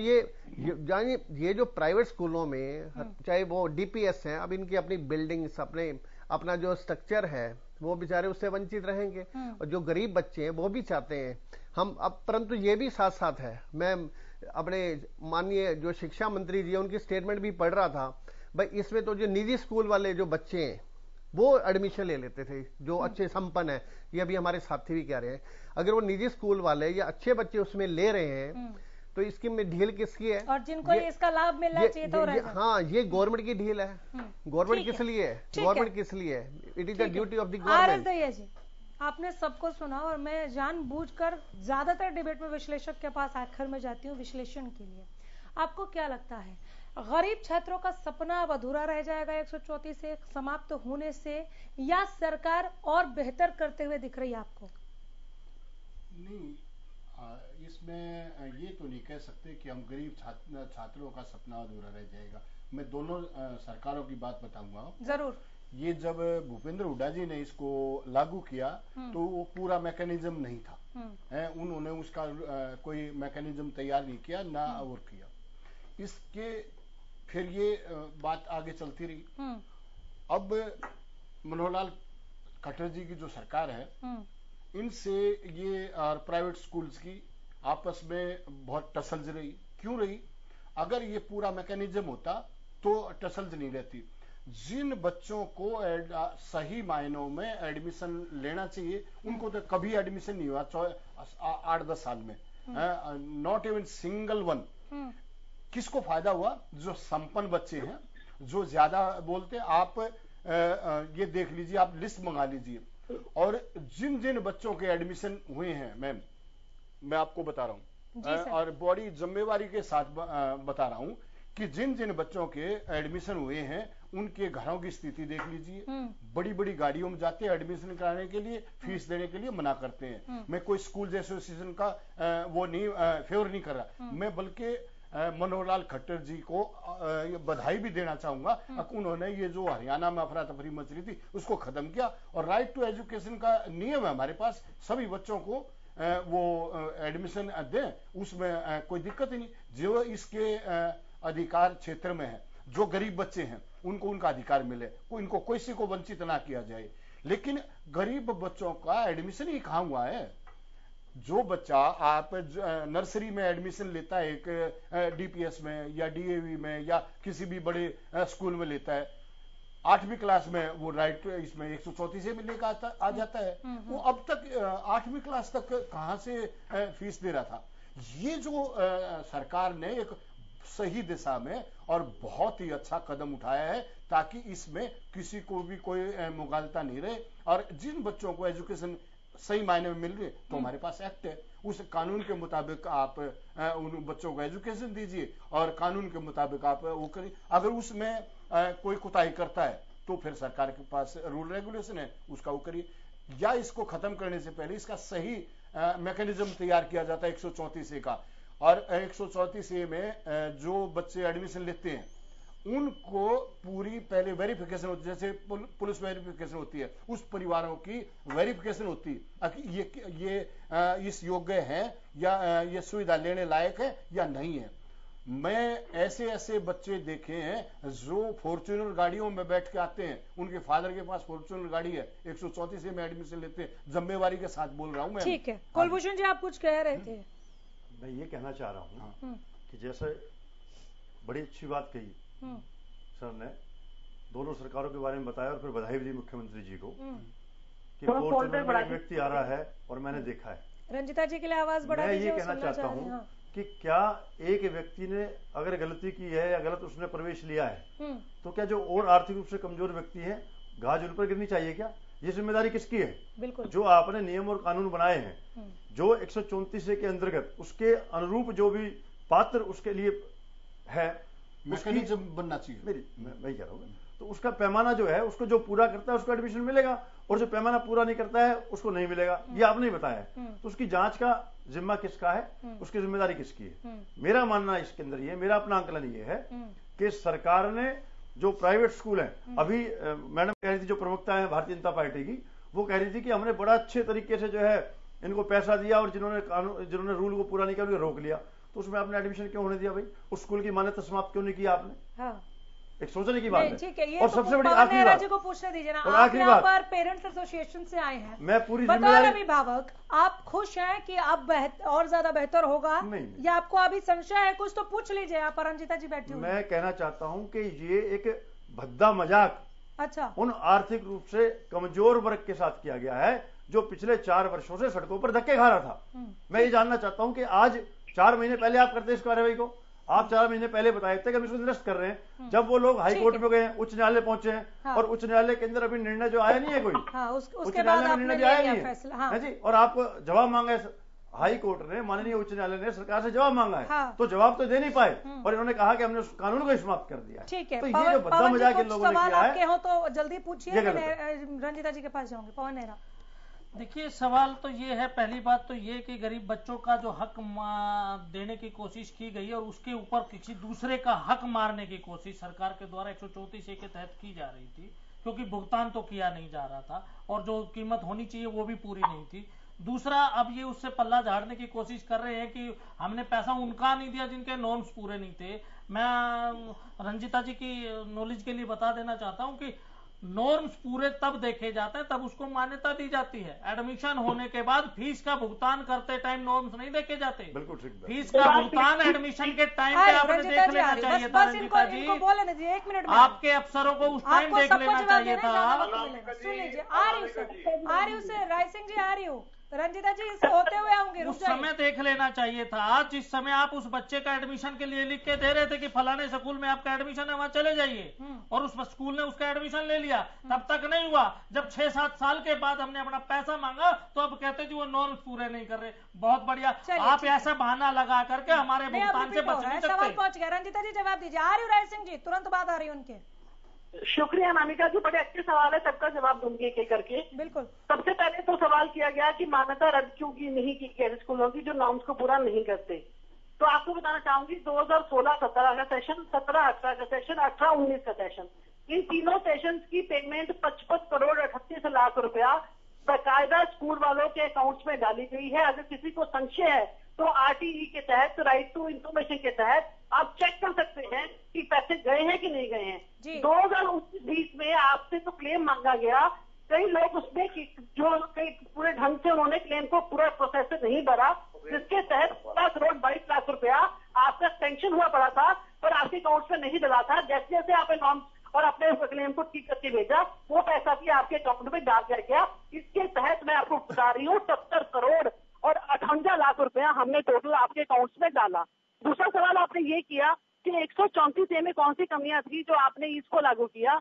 ये जो प्राइवेट स्कूलों में चाहे वो डीपीएस हैं, अब इनकी अपनी बिल्डिंग्स, अपना जो स्ट्रक्चर है वो बेचारे उससे वंचित रहेंगे, और जो गरीब बच्चे हैं वो भी चाहते हैं हम अब, परंतु ये भी साथ साथ है। मैं अपने माननीय जो शिक्षा मंत्री जी है उनकी स्टेटमेंट भी पढ़ रहा था, भाई इसमें तो जो निजी स्कूल वाले जो बच्चे हैं वो एडमिशन ले लेते थे, जो अच्छे संपन्न है, ये अभी हमारे साथी भी कह रहे हैं, अगर वो निजी स्कूल वाले या अच्छे बच्चे उसमें ले रहे हैं तो इसकी में ढील किसकी है? और जिनको इसका लाभ मिलना चाहिए तो हाँ, ये गवर्नमेंट की ढील है। गवर्नमेंट किस लिए है? गवर्नमेंट किस लिए है? It is the duty of the government. आपने सबको सुना और मैं जानबूझकर ज्यादातर डिबेट में विश्लेषक के पास आखिर में जाती हूँ विश्लेषण के लिए। आपको क्या लगता है, गरीब छात्रों का सपना अब अधूरा रह जाएगा 134 समाप्त होने से, या सरकार और बेहतर करते हुए दिख रही है आपको? नहीं, इसमें ये तो नहीं कह सकते कि हम गरीब छात्रों का सपना अधूरा रह जाएगा। मैं दोनों सरकारों की बात बताऊंगा। जरूर। ये जब भूपेंद्र हुड्डा जी ने इसको लागू किया तो वो पूरा मैकेनिज्म नहीं था, उन्होंने उसका कोई मैकेनिज्म तैयार नहीं किया ना और किया। इसके फिर ये बात आगे चलती रही। अब मनोहर लाल खट्टर जी की जो सरकार है, इनसे ये और प्राइवेट स्कूल्स की आपस में बहुत टसल्स रही। क्यों रही? अगर ये पूरा मैकेनिज्म होता तो टसल्स नहीं रहती। जिन बच्चों को सही मायनों में एडमिशन लेना चाहिए उनको तो कभी एडमिशन नहीं हुआ 8-10 साल में, नॉट इवन सिंगल वन। किसको फायदा हुआ? जो संपन्न बच्चे हैं, जो ज्यादा बोलते हैं। आप ये देख लीजिए, आप लिस्ट मंगा लीजिए, और जिन जिन बच्चों के एडमिशन हुए हैं मैम, मैं आपको बता रहा हूं और बड़ी जिम्मेवारी के साथ बता रहा हूं कि जिन जिन बच्चों के एडमिशन हुए हैं उनके घरों की स्थिति देख लीजिए। बड़ी बड़ी गाड़ियों में जाते हैं एडमिशन कराने के लिए, फीस देने के लिए मना करते हैं। मैं कोई स्कूल एसोसिएशन का वो नहीं फेवर नहीं कर रहा, मैं बल्कि मनोहर लाल खट्टर जी को बधाई भी देना चाहूंगा। उन्होंने ये जो हरियाणा में अफरा तफरी मच रही थी उसको खत्म किया, और राइट टू एजुकेशन का नियम है हमारे पास, सभी बच्चों को वो एडमिशन दें, उसमें कोई दिक्कत ही नहीं। जो इसके अधिकार क्षेत्र में है, जो गरीब बच्चे हैं उनको उनका अधिकार मिले, इनको किसी को वंचित ना किया जाए। लेकिन गरीब बच्चों का एडमिशन ही कहां हुआ है? जो बच्चा आप नर्सरी में एडमिशन लेता है एक डीपीएस में या डीएवी में या किसी भी बड़े स्कूल में लेता है, 8वीं क्लास में वो राइट इसमें 134 में लेकर आ जाता है। वो अब तक 8वीं क्लास तक कहां से फीस दे रहा था? ये जो सरकार ने एक सही दिशा में और बहुत ही अच्छा कदम उठाया है ताकि इसमें किसी को भी कोई मुगालता नहीं रहे, और जिन बच्चों को एजुकेशन सही मायने में मिल रही है तो हमारे पास एक्ट है, उस कानून के मुताबिक आप उन बच्चों को एजुकेशन दीजिए और कानून के मुताबिक आप वो करिए। अगर उसमें कोई कुताही करता है तो फिर सरकार के पास रूल रेगुलेशन है, उसका वो करिए। या इसको खत्म करने से पहले इसका सही मैकेनिज्म तैयार किया जाता है 134A का, और 134A में जो बच्चे एडमिशन लेते हैं उनको पूरी पहले वेरिफिकेशन होती है, जैसे पुलिस वेरिफिकेशन होती है, उस परिवारों की वेरिफिकेशन होती है ये इस योग्य है या ये सुविधा लेने लायक है या नहीं है। मैं ऐसे बच्चे देखे हैं जो फॉर्च्यूनर गाड़ियों में बैठ के आते हैं, उनके फादर के पास फॉर्च्यूनर गाड़ी है, 134A में एडमिशन लेते हैं। जिम्मेवारी के साथ बोल रहा हूं मैं। ठीक है, कुलभूषण जी आप कुछ कह रहे थे। मैं ये कहना चाह रहा हूं कि जैसे बड़ी अच्छी बात कही सर ने, दोनों सरकारों के बारे में बताया और फिर बधाई भी दी मुख्यमंत्री जी को कि फॉर्च्यूनर में एक व्यक्ति आ रहा है और मैंने देखा है। रंजिता जी के लिए आवाज बढ़ा दीजिए। मैं ये कहना चाहता हूं कि क्या एक व्यक्ति ने अगर गलती की है या गलत उसने प्रवेश लिया है तो क्या जो और आर्थिक रूप से कमजोर व्यक्ति है घास उन पर गिरनी चाहिए क्या? ये जिम्मेदारी किसकी है? बिल्कुल। जो आपने नियम और कानून बनाए हैं, जो 134A के अंतर्गत उसके अनुरूप जो भी पात्र उसके लिए है, मैकेनिज्म बनना चाहिए। मैं कह रहा हूँ तो उसका पैमाना जो है उसको जो पूरा करता है उसको एडमिशन मिलेगा, और जो पैमाना पूरा नहीं करता है उसको नहीं मिलेगा। ये आपने ही बताया है। तो उसकी जांच का जिम्मा किसका है, उसकी जिम्मेदारी किसकी है? मेरा मानना इसके अंदर ये, मेरा अपना आंकलन ये है कि सरकार ने जो प्राइवेट स्कूल है, अभी मैडम कह रही थी जो प्रवक्ता है भारतीय जनता पार्टी की, वो कह रही थी कि हमने बड़ा अच्छे तरीके से जो है इनको पैसा दिया और जिन्होंने रूल को पूरा नहीं किया उनको रोक लिया। तो उसमें आपने एडमिशन क्यों होने दिया भाई? उस स्कूल की मान्यता समाप्त क्यों नहीं किया आपने? हाँ। एक सोचने की बात है। ठीक है, ये और तो सबसे बड़ी आखिरी बात जी को पूछने दीजिए ना, और आप यहाँ पर पेरेंट्स एसोसिएशन से आए हैं, मैं पूरी बतौर अभिभावक आप खुश हैं कि अब और ज्यादा बेहतर होगा या आपको अभी संशय है? कुछ तो पूछ लीजिए आप। रंजिता जी बैठी हुई। मैं कहना चाहता हूँ कि ये एक भद्दा मजाक अच्छा उन आर्थिक रूप से कमजोर वर्ग के साथ किया गया है जो पिछले 4 वर्षों से सड़कों पर धक्के खा रहा था। मैं ये जानना चाहता हूं कि आज 4 महीने पहले आप करते इस कार्रवाई को, आप 4 महीने पहले बताए थे कि हम इसको निरस्त कर रहे हैं। जब वो लोग हाई कोर्ट में गए, उच्च न्यायालय पहुंचे हैं, हाँ। और उच्च न्यायालय के अंदर अभी निर्णय जो आया नहीं है कोई, हाँ, उच्च न्यायालय में निर्णय आया नहीं है जी, और आपको जवाब मांगा है हाई कोर्ट ने, माननीय उच्च न्यायालय ने सरकार से जवाब मांगा है। हाँ। तो जवाब तो दे नहीं पाए, और इन्होंने कहा कि हमने उस कानून को ही समाप्त कर दिया। ठीक है, तो ये जो बद्दा मजाक इन लोगों ने किया है, आपके हो तो जल्दी पूछिए, रंजीता जी के पास जाऊंगे। पवन नेहरा, देखिए सवाल तो ये है, पहली बात तो ये कि गरीब बच्चों का जो हक देने की कोशिश की गई और उसके ऊपर किसी दूसरे का हक मारने की कोशिश सरकार के द्वारा 134A के तहत की जा रही थी, क्योंकि भुगतान तो किया नहीं जा रहा था और जो कीमत होनी चाहिए वो भी पूरी नहीं थी। दूसरा, अब ये उससे पल्ला झाड़ने की कोशिश कर रहे हैं कि हमने पैसा उनका नहीं दिया जिनके नॉर्म्स पूरे नहीं थे। मैं रंजीता जी की नॉलेज के लिए बता देना चाहता हूं कि नॉर्म्स पूरे तब देखे जाते हैं, तब उसको मान्यता दी जाती है। एडमिशन होने के बाद फीस का भुगतान करते टाइम नॉर्म्स नहीं देखे जाते। बिल्कुल ठीक। फीस का भुगतान एडमिशन के टाइम पे आपने देख लेना चाहिए था रंजीता जी, एक मिनट आपके अफसरों को उस टाइम देख लेना चाहिए था। सुन लीजिए, आ रही हूँ सर, राय सिंह जी आ रही हूँ, रंजीता जी इससे होते हुए आऊंगी, उस समय देख लेना चाहिए था, जिस समय आप उस बच्चे का एडमिशन के लिए लिख के दे रहे थे कि फलाने स्कूल में आपका एडमिशन है, वहां चले जाइए, और उस स्कूल ने उसका एडमिशन ले लिया, तब तक नहीं हुआ। जब 6-7 साल के बाद हमने अपना पैसा मांगा तो अब कहते जी वो नॉर्म्स पूरे नहीं कर रहे। बहुत बढ़िया, आप ऐसा बहाना लगा करके हमारे भुगतान से बच नहीं सकते। सवाल पहुंच गया, रंजीता जी जवाब दीजिए। आ रही हूँ राय सिंह जी, तुरंत बात आ रही है उनके। शुक्रिया अनामिका जी, बड़े अच्छे सवाल है, सबका जवाब दूंगी एक एक करके। बिल्कुल। सबसे पहले तो सवाल किया गया कि मान्यता रद्द क्यों की नहीं की गई स्कूलों की जो नॉर्म्स को पूरा नहीं करते। तो आपको बताना चाहूंगी 2016-17 का सेशन, 17-18 का सेशन, 18-19 का सेशन, इन तीनों सेशन की पेमेंट 55 करोड़ 38 लाख रुपया बाकायदा स्कूल वालों के अकाउंट्स में डाली गई है। अगर किसी को संशय है तो RTE के तहत, राइट टू इंफॉर्मेशन के तहत आप चेक कर सकते हैं कि पैसे गए हैं कि नहीं गए हैं। 2019-20 में आपसे तो क्लेम मांगा गया, कई लोग उसमें जो कई पूरे ढंग से उन्होंने क्लेम को पूरा प्रोसेस से नहीं भरा, जिसके तहत 16 करोड़ 22 लाख रुपया आपका सैंक्शन हुआ पड़ा था पर आपके अकाउंट में नहीं डला था। जैसे जैसे आपने नॉर्म्स और अपने क्लेम को ठीक करके भेजा, वो पैसा भी आपके अकाउंट में डाल दिया गया। इसके तहत मैं आपको बता रही हूँ 70 करोड़ और 58 लाख रुपया हमने टोटल आपके अकाउंट्स में डाला। दूसरा सवाल आपने ये किया कि 134A में कौन सी कमियां थी जो आपने इसको लागू किया।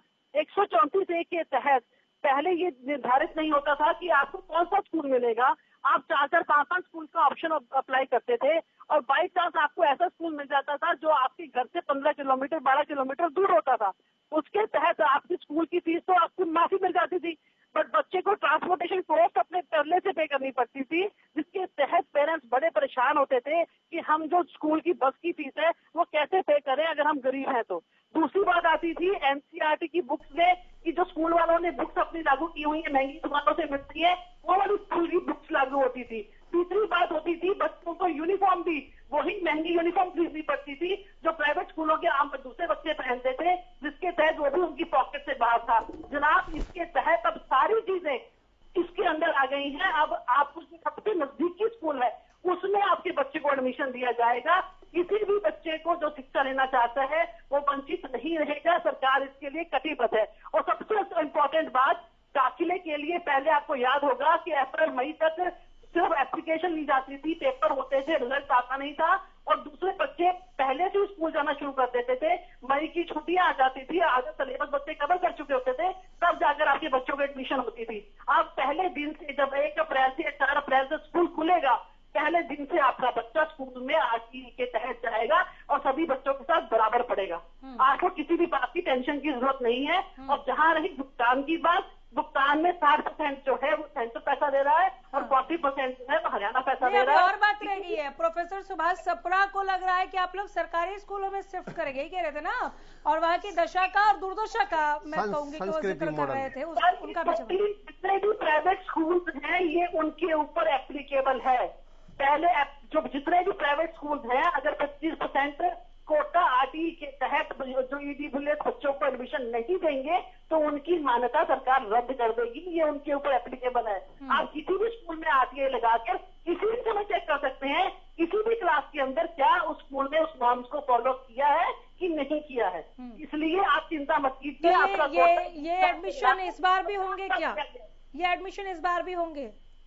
134A के तहत पहले ये निर्धारित नहीं होता था कि आपको कौन सा स्कूल मिलेगा। आप 4-4, 5-5 स्कूल का ऑप्शन अप्लाई करते थे और बाई चांस आपको ऐसा स्कूल मिल जाता था जो आपके घर से 15 किलोमीटर 12 किलोमीटर दूर होता था। उसके तहत आपकी स्कूल की फीस तो आपको माफी मिल जाती थी, बट बच्चे को ट्रांसपोर्टेशन कॉस्ट अपने पहले से पे करनी पड़ती थी, जिसके तहत पेरेंट्स बड़े परेशान होते थे कि हम जो स्कूल की बस की फीस है वो कैसे पे करें अगर हम गरीब हैं तो। दूसरी बात आती थी NCERT की बुक्स में कि जो स्कूल वालों ने बुक्स अपनी लागू की हुई है, महंगी दुकानों से मिलती है, वो वाली स्कूल की बुक्स लागू होती थी। तीसरी बात होती थी बच्चों को यूनिफॉर्म भी वही महंगी यूनिफॉर्म खरीदनी पड़ती थी जो प्राइवेट स्कूलों के आम दूसरे बच्चे पहनते थे, जिसके तहत वो भी उनकी पॉकेट से बाहर था। जनाब, इसके तहत अब सारी चीजें इसके अंदर आ गई हैं। अब आपको सबसे नजदीकी स्कूल है उसमें आपके बच्चे को एडमिशन दिया जाएगा। किसी भी बच्चे को जो शिक्षा लेना चाहता है वो वंचित नहीं रहेगा। सरकार इसके लिए कटिबद्ध है। और सबसे इम्पोर्टेंट बात, दाखिले के लिए पहले आपको याद होगा कि अप्रैल-मई तक सिर्फ एप्लीकेशन ली जाती थी, पेपर होते थे, रिजल्ट आता नहीं था और दूसरे बच्चे पहले से स्कूल जाना शुरू कर देते थे। मई की छुट्टियां आ जाती थी, आगे सिलेबस बच्चे कवर कर चुके होते थे, तब जाकर आपके बच्चों की एडमिशन होती थी। अब पहले दिन से, जब 1 अप्रैल से 4 अप्रैल से स्कूल खुलेगा, पहले दिन से आपका बच्चा स्कूल में RTE के तहत जाएगा और सभी बच्चों के साथ बराबर पढ़ेगा। आपको किसी भी बात की टेंशन की जरूरत नहीं है। और जहां रही भुगतान की बात, भुगतान में 60% जो है वो सेंटर पैसा दे रहा है और 40% जो है वो हरियाणा पैसा दे रहा है। और बात रह गई है, प्रोफेसर सुभाष सप्रा को लग रहा है कि आप लोग सरकारी स्कूलों में शिफ्ट करेंगे, ही कह रहे थे ना, और वहाँ की दशा का और दुर्दशा का मैं कहूंगी कि वो जिक्र कर रहे थे, उनका भी जितने भी प्राइवेट स्कूल हैं ये उनके ऊपर एप्लीकेबल है। पहले जो जितने भी प्राइवेट स्कूल हैं, अगर 25% कोटा RTE के तहत जो ED बच्चों को एडमिशन नहीं देंगे तो उनकी मान्यता सरकार रद्द कर देगी। ये उनके ऊपर एप्लीकेबल है। आप किसी भी स्कूल में RTE लगाकर किसी भी समय चेक कर सकते हैं किसी भी क्लास के अंदर क्या उस स्कूल ने उस नॉर्म्स को फॉलो किया है कि नहीं किया है। इसलिए आप चिंता मत कीजिए। ये एडमिशन इस बार भी होंगे क्या? ये एडमिशन इस बार भी होंगे?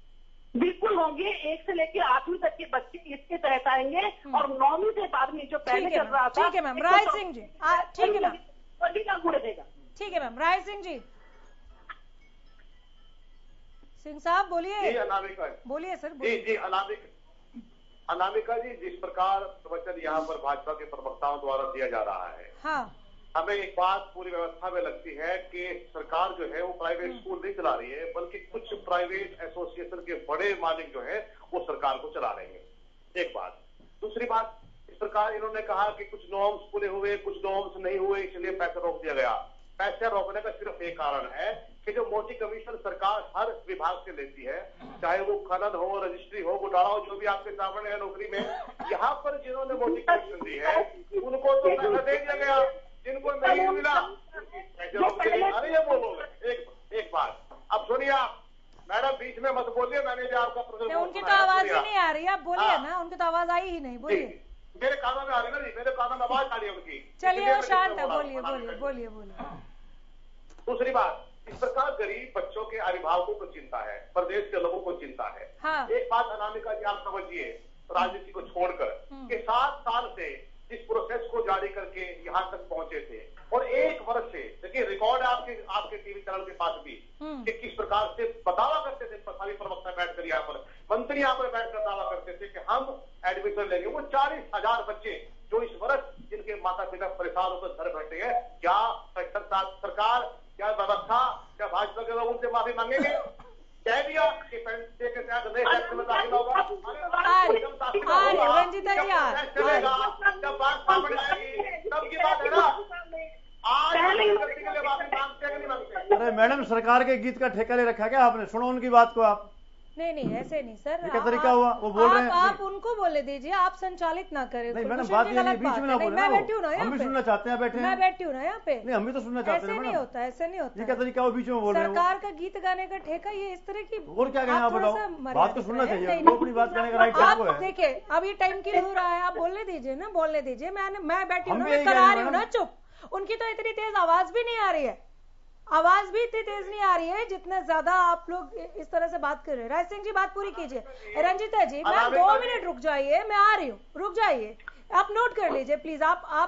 बिल्कुल होंगे। 1 से लेकर 8वीं तक के बच्चे इसके तहत आएंगे और 9वीं से 12वीं जो पहले चल रहा था। ठीक है मैम, राय सिंह जी, ठीक है मैम, लागू रहेगा। ठीक है मैम, राय सिंह जी, सिंह साहब बोलिए। जी अनामिका, बोलिए सर। जी अनामिका जी, जिस प्रकार प्रवचन यहाँ पर भाजपा के प्रवक्ताओं द्वारा दिया जा रहा है, हाँ, हमें एक बात पूरी व्यवस्था में लगती है कि सरकार जो है वो प्राइवेट स्कूल नहीं चला रही है, बल्कि कुछ प्राइवेट एसोसिएशन के बड़े मालिक जो है वो सरकार को चला रहे हैं। एक बात। दूसरी बात, इस प्रकार इन्होंने कहा कि कुछ नॉर्म्स पूरे हुए, कुछ नॉर्म्स नहीं हुए, इसलिए पैसा रोक दिया गया। पैसा रोकने का सिर्फ एक कारण है कि जो मोटी कमीशन सरकार हर विभाग से लेती है, चाहे वो खनन हो, रजिस्ट्री हो, घोटाला हो, जो भी आपके सामने है नौकरी में, यहाँ पर जिन्होंने मोटी कमीशन दी है उनको तो पैसा दे दिया गया, जिनको नहीं मिला अरे ये बोलो। एक बात, अब सुनिए आप मैडम, बीच में मत बोलिए, मैंने जो आपका प्रश्न, उनकी तो आवाज ही नहीं आ रही, आप बोलिए ना, उनकी तो आवाज आई ही नहीं, बोलिए। मेरे कानों में आ रही ना जी, मेरे कानों में आवाज आ रही है उनकी। चलिए वो शांत है, बोलिए बोलिए बोलिए बोलिए। दूसरी बात, इस प्रकार गरीब बच्चों के अभिभावकों को चिंता है, प्रदेश के लोगों को चिंता है। हाँ। एक बात अनामिका जी आप समझिए, राजनीति को छोड़कर कि 7 साल से इस प्रोसेस को जारी करके यहाँ तक पहुंचे थे और 1 वर्ष से, देखिए रिकॉर्ड है आपके टीवी चैनल के पास भी कि किस प्रकार से बतावा करते थे सभी प्रवक्ता बैठकर यहाँ पर, मंत्री यहाँ पर बैठकर दावा करते थे कि हम एडमिशन लेंगे। वो 40,000 बच्चे जो इस वर्ष जिनके माता पिता परेशान होकर घर बैठे हैं, क्या सरकार, क्या व्यवस्था, क्या भाजपा के लोग उनसे माफी मांगेंगे? कह दिया कि पेंशन के तहत नए टैक्स में दाखिला होगा, रंजीता जी जब बात सामने आएगी तब की बात है ना। आज करने के लिए माफी मांगते हैं कि नहीं मांगते? अरे मैडम, सरकार के गीत का ठेका ले रखा क्या आपने? सुनो उनकी बात को आप। नहीं ऐसे नहीं सर, क्या तरीका हुआ? वो बोल रहे हैं, आप उनको बोले दीजिए, आप संचालित ना करें। नहीं मैडम, बात ये नहीं, बीच में ना बोले। मैं बैठी हूँ ना यहाँ पे, हम भी सुनना चाहते हैं, बैठे हैं। मैं बैठी हूँ ना यहाँ पे। नहीं हम भी तो सुनना चाहते हैं। ऐसे नहीं होता, ऐसे नहीं होता। ये क्या तरीका वो बीच में बोल रहे हैं? सरकार का गीत गाने का ठेका ये इस तरह की, और क्या कहें आप बताओ, बात को सुनना चाहिए, वो अपनी बात करने का राइट आपको है। देखिए अब ये टाइम की हो रहा है, आप बोलने दीजिए ना, बोलने दीजिए। मैं बैठी हूँ ना, मैं करा रही हूँ ना चुप। उनकी तो इतनी तेज आवाज भी नहीं आ रही है, आवाज भी इतनी तेज नहीं आ रही है जितना ज्यादा आप लोग इस तरह से बात कर रहे हैं। राय सिंह जी बात पूरी कीजिए। रंजीता जी मैम 2 मिनट रुक जाइए, मैं आ रही हूँ, रुक जाइए। आप नोट कर लीजिए प्लीज।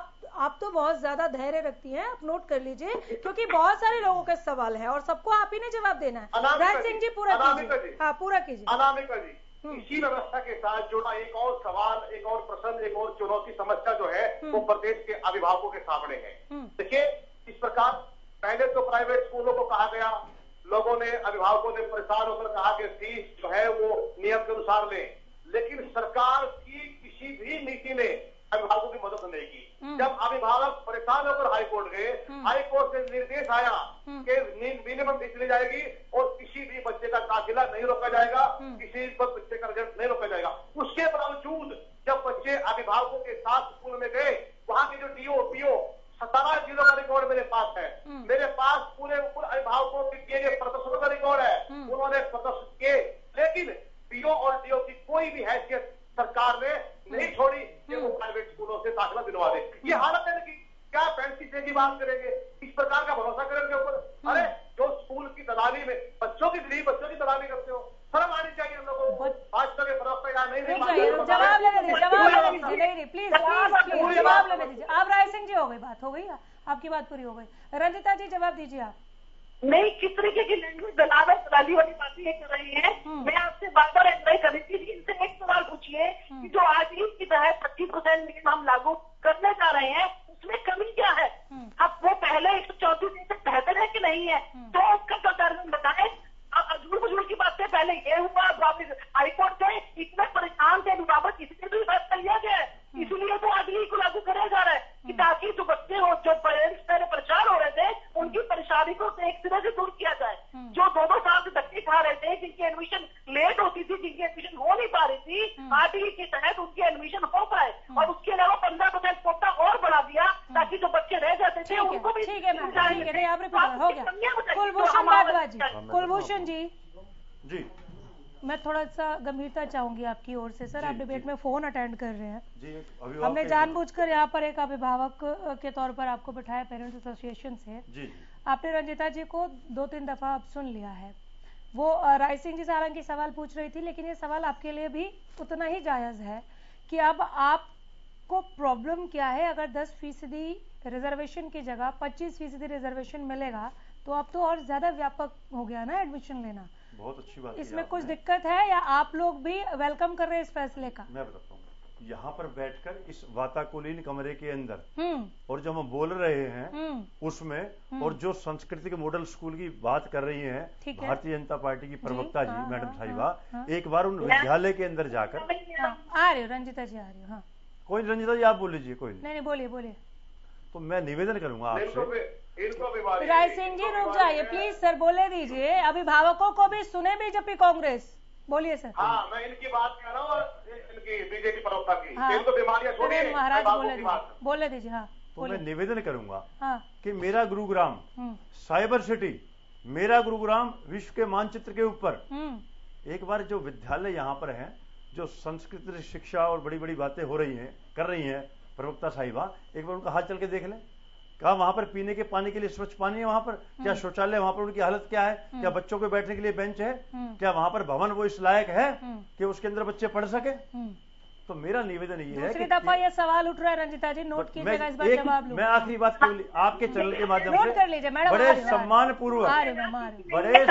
आप तो बहुत ज्यादा धैर्य रखती हैं, आप नोट कर लीजिए क्योंकि बहुत सारे लोगों के सवाल है और सबको आप ही ने जवाब देना है। राय सिंह जी पूरा कीजिए। हाँ पूरा कीजिए। अनामिका जी, इसी व्यवस्था के साथ जुड़ा एक और सवाल, एक और प्रश्न, एक और चुनौती समस्या जो है वो प्रदेश के अभिभावकों के सामने है। देखिए इस प्रकार पहले तो प्राइवेट स्कूलों को कहा गया, लोगों ने, अभिभावकों ने परेशान होकर कहा कि फीस जो है वो नियम के अनुसार लें, लेकिन सरकार की किसी भी नीति ने अभिभावकों की मदद नहीं की। जब अभिभावक परेशान होकर हाईकोर्ट गए, हाईकोर्ट से निर्देश आया कि मिनिमम फीस ली जाएगी और किसी भी बच्चे का दाखिला नहीं रोका जाएगा, किसी बच्चे का रिजल्ट नहीं रोका जाएगा। उसके बावजूद जब बच्चे अभिभावकों के साथ स्कूल में गए, वहां के जो डीओ पीओ 17 जिलों का रिकॉर्ड मेरे पास है। मेरे पास पूरे अभिभावकों के किए गए प्रदर्शनों का रिकॉर्ड है, उन्होंने प्रदर्शन किए, लेकिन पीओ और डीओ की कोई भी हैसियत सरकार ने नहीं छोड़ी कि वो प्राइवेट स्कूलों से दाखिला दिलवा दे। ये हालत है कि क्या पैंसी की बात करेंगे, इस प्रकार का भरोसा करेंगे ऊपर? अरे जो स्कूल की दलाली में बच्चों की गरीब बच्चों की दलाली करते हो, शर्म आनी चाहिए हम लोगों को। भाजपा के प्रवक्ता यहाँ नहीं जवाब लेने दीजिए, नहीं प्लीज जवाब लेने दीजिए। आप राय सिंह जी हो गई, बात हो गई, आपकी बात पूरी हो गई। रंजिता जी जवाब दीजिए आप। नहीं, किस तरीके की लैंग्वेज दलाली वाली बातें ये कर रही है। मैं आपसे बार-बार एग्री कर रही थी, इनसे एक सवाल पूछिए कि जो आज की तहत 25% मिनिमम हम लागू करने जा रहे हैं, उसमें कमी क्या है? अब वो पहले 134 से बेहतर है कि नहीं है, तो उसका कारण बताएं। अब झूठ की बात से पहले ये हुआ, हाईकोर्ट से इतने परेशान थे अभिभावक, इसलिए तो फैसला लिया गया है, इसलिए तो अगली को लागू कराया जा रहा है कि ताकि जो बच्चे हो, जो पेरेंट्स पहले परेशान हो रहे थे, उनकी परेशानी को एक तरह से दूर किया जाए। जो 2-2 साल से धक्के खा रहे थे, जिनकी एडमिशन लेट होती थी, जिनकी एडमिशन हो नहीं पा रही थी, आरटीई के तहत उनकी एडमिशन हो पाए। और उसके अलावा 15% कोटा और बढ़ा दिया ताकि जो बच्चे रह जाते थे उनको भी। ठीक है मैम, हो गया। कुलभूषण भारद्वाज जी, कुलभूषण जी, मैं थोड़ा सा गंभीरता चाहूंगी आपकी ओर से। सर आप डिबेट में फोन अटेंड कर रहे हैं, हमने जानबूझकर यहाँ पर एक अभिभावक के तौर पर आपको बिठाया पेरेंट्स एसोसिएशन से। आपने रंजिता जी को 2-3 दफा अब सुन लिया है, वो राय सिंह जी सारंग की सवाल पूछ रही थी, लेकिन ये सवाल आपके लिए भी उतना ही जायज है कि अब आपको प्रॉब्लम क्या है। अगर 10% रिजर्वेशन की जगह 25% रिजर्वेशन मिलेगा तो अब तो और ज्यादा व्यापक हो गया ना एडमिशन लेना। बहुत अच्छी बात। इसमें कुछ दिक्कत है या आप लोग भी वेलकम कर रहे हैं इस फैसले का? मैं बताता हूँ, यहाँ पर बैठकर इस वाताकुलीन कमरे के अंदर और जो हम बोल रहे हैं उसमें और जो सांस्कृतिक मॉडल स्कूल की बात कर रही हैं भारतीय जनता पार्टी की प्रवक्ता जी मैडम साहिबा, एक बार उन विद्यालय के अंदर जाकर आ रही हो रंजिता जी, आ रही हो? हाँ कोई रंजिता जी आप बोल लीजिए। कोई नहीं, बोलिए बोलिए। तो मैं निवेदन करूंगा आपसे। राय सिंह जी रुक जाइए प्लीज सर, बोले दीजिए। अभिभावकों को भी सुने बीजेपी कांग्रेस, बोलिए सर। हाँ, मैं इनकी बात कर रहा हूँ, इनकी बीजेपी प्रवक्ता की। हाँ, इनको बीमारियां छोड़िए महाराज, बोले दीजिए। हाँ, तो मैं निवेदन करूंगा हाँ, कि मेरा गुरुग्राम साइबर सिटी, मेरा गुरुग्राम विश्व के मानचित्र के ऊपर एक बार जो विद्यालय यहाँ पर हैं, जो संस्कृत शिक्षा और बड़ी बड़ी बातें हो रही हैं, कर रही हैं प्रवक्ता साहिबा, एक बार उनका हाथ चल के देख लें। क्या वहां पर पीने के पानी के लिए स्वच्छ पानी है? वहां पर क्या शौचालय, वहां पर उनकी हालत क्या है? क्या बच्चों के बैठने के लिए बेंच है? क्या वहां पर भवन वो इस लायक है कि उसके अंदर बच्चे पढ़ सके? तो मेरा निवेदन ये है। दूसरी दफा ये सवाल उठ रहा है रंजिता जी, नोट कीजिएगा, इस बार जवाब लूंगा। मैं आखिरी बात आपके चैनल के माध्यम से नोट कर लीजिए मैडम, बड़े सम्मान पूर्वक बड़े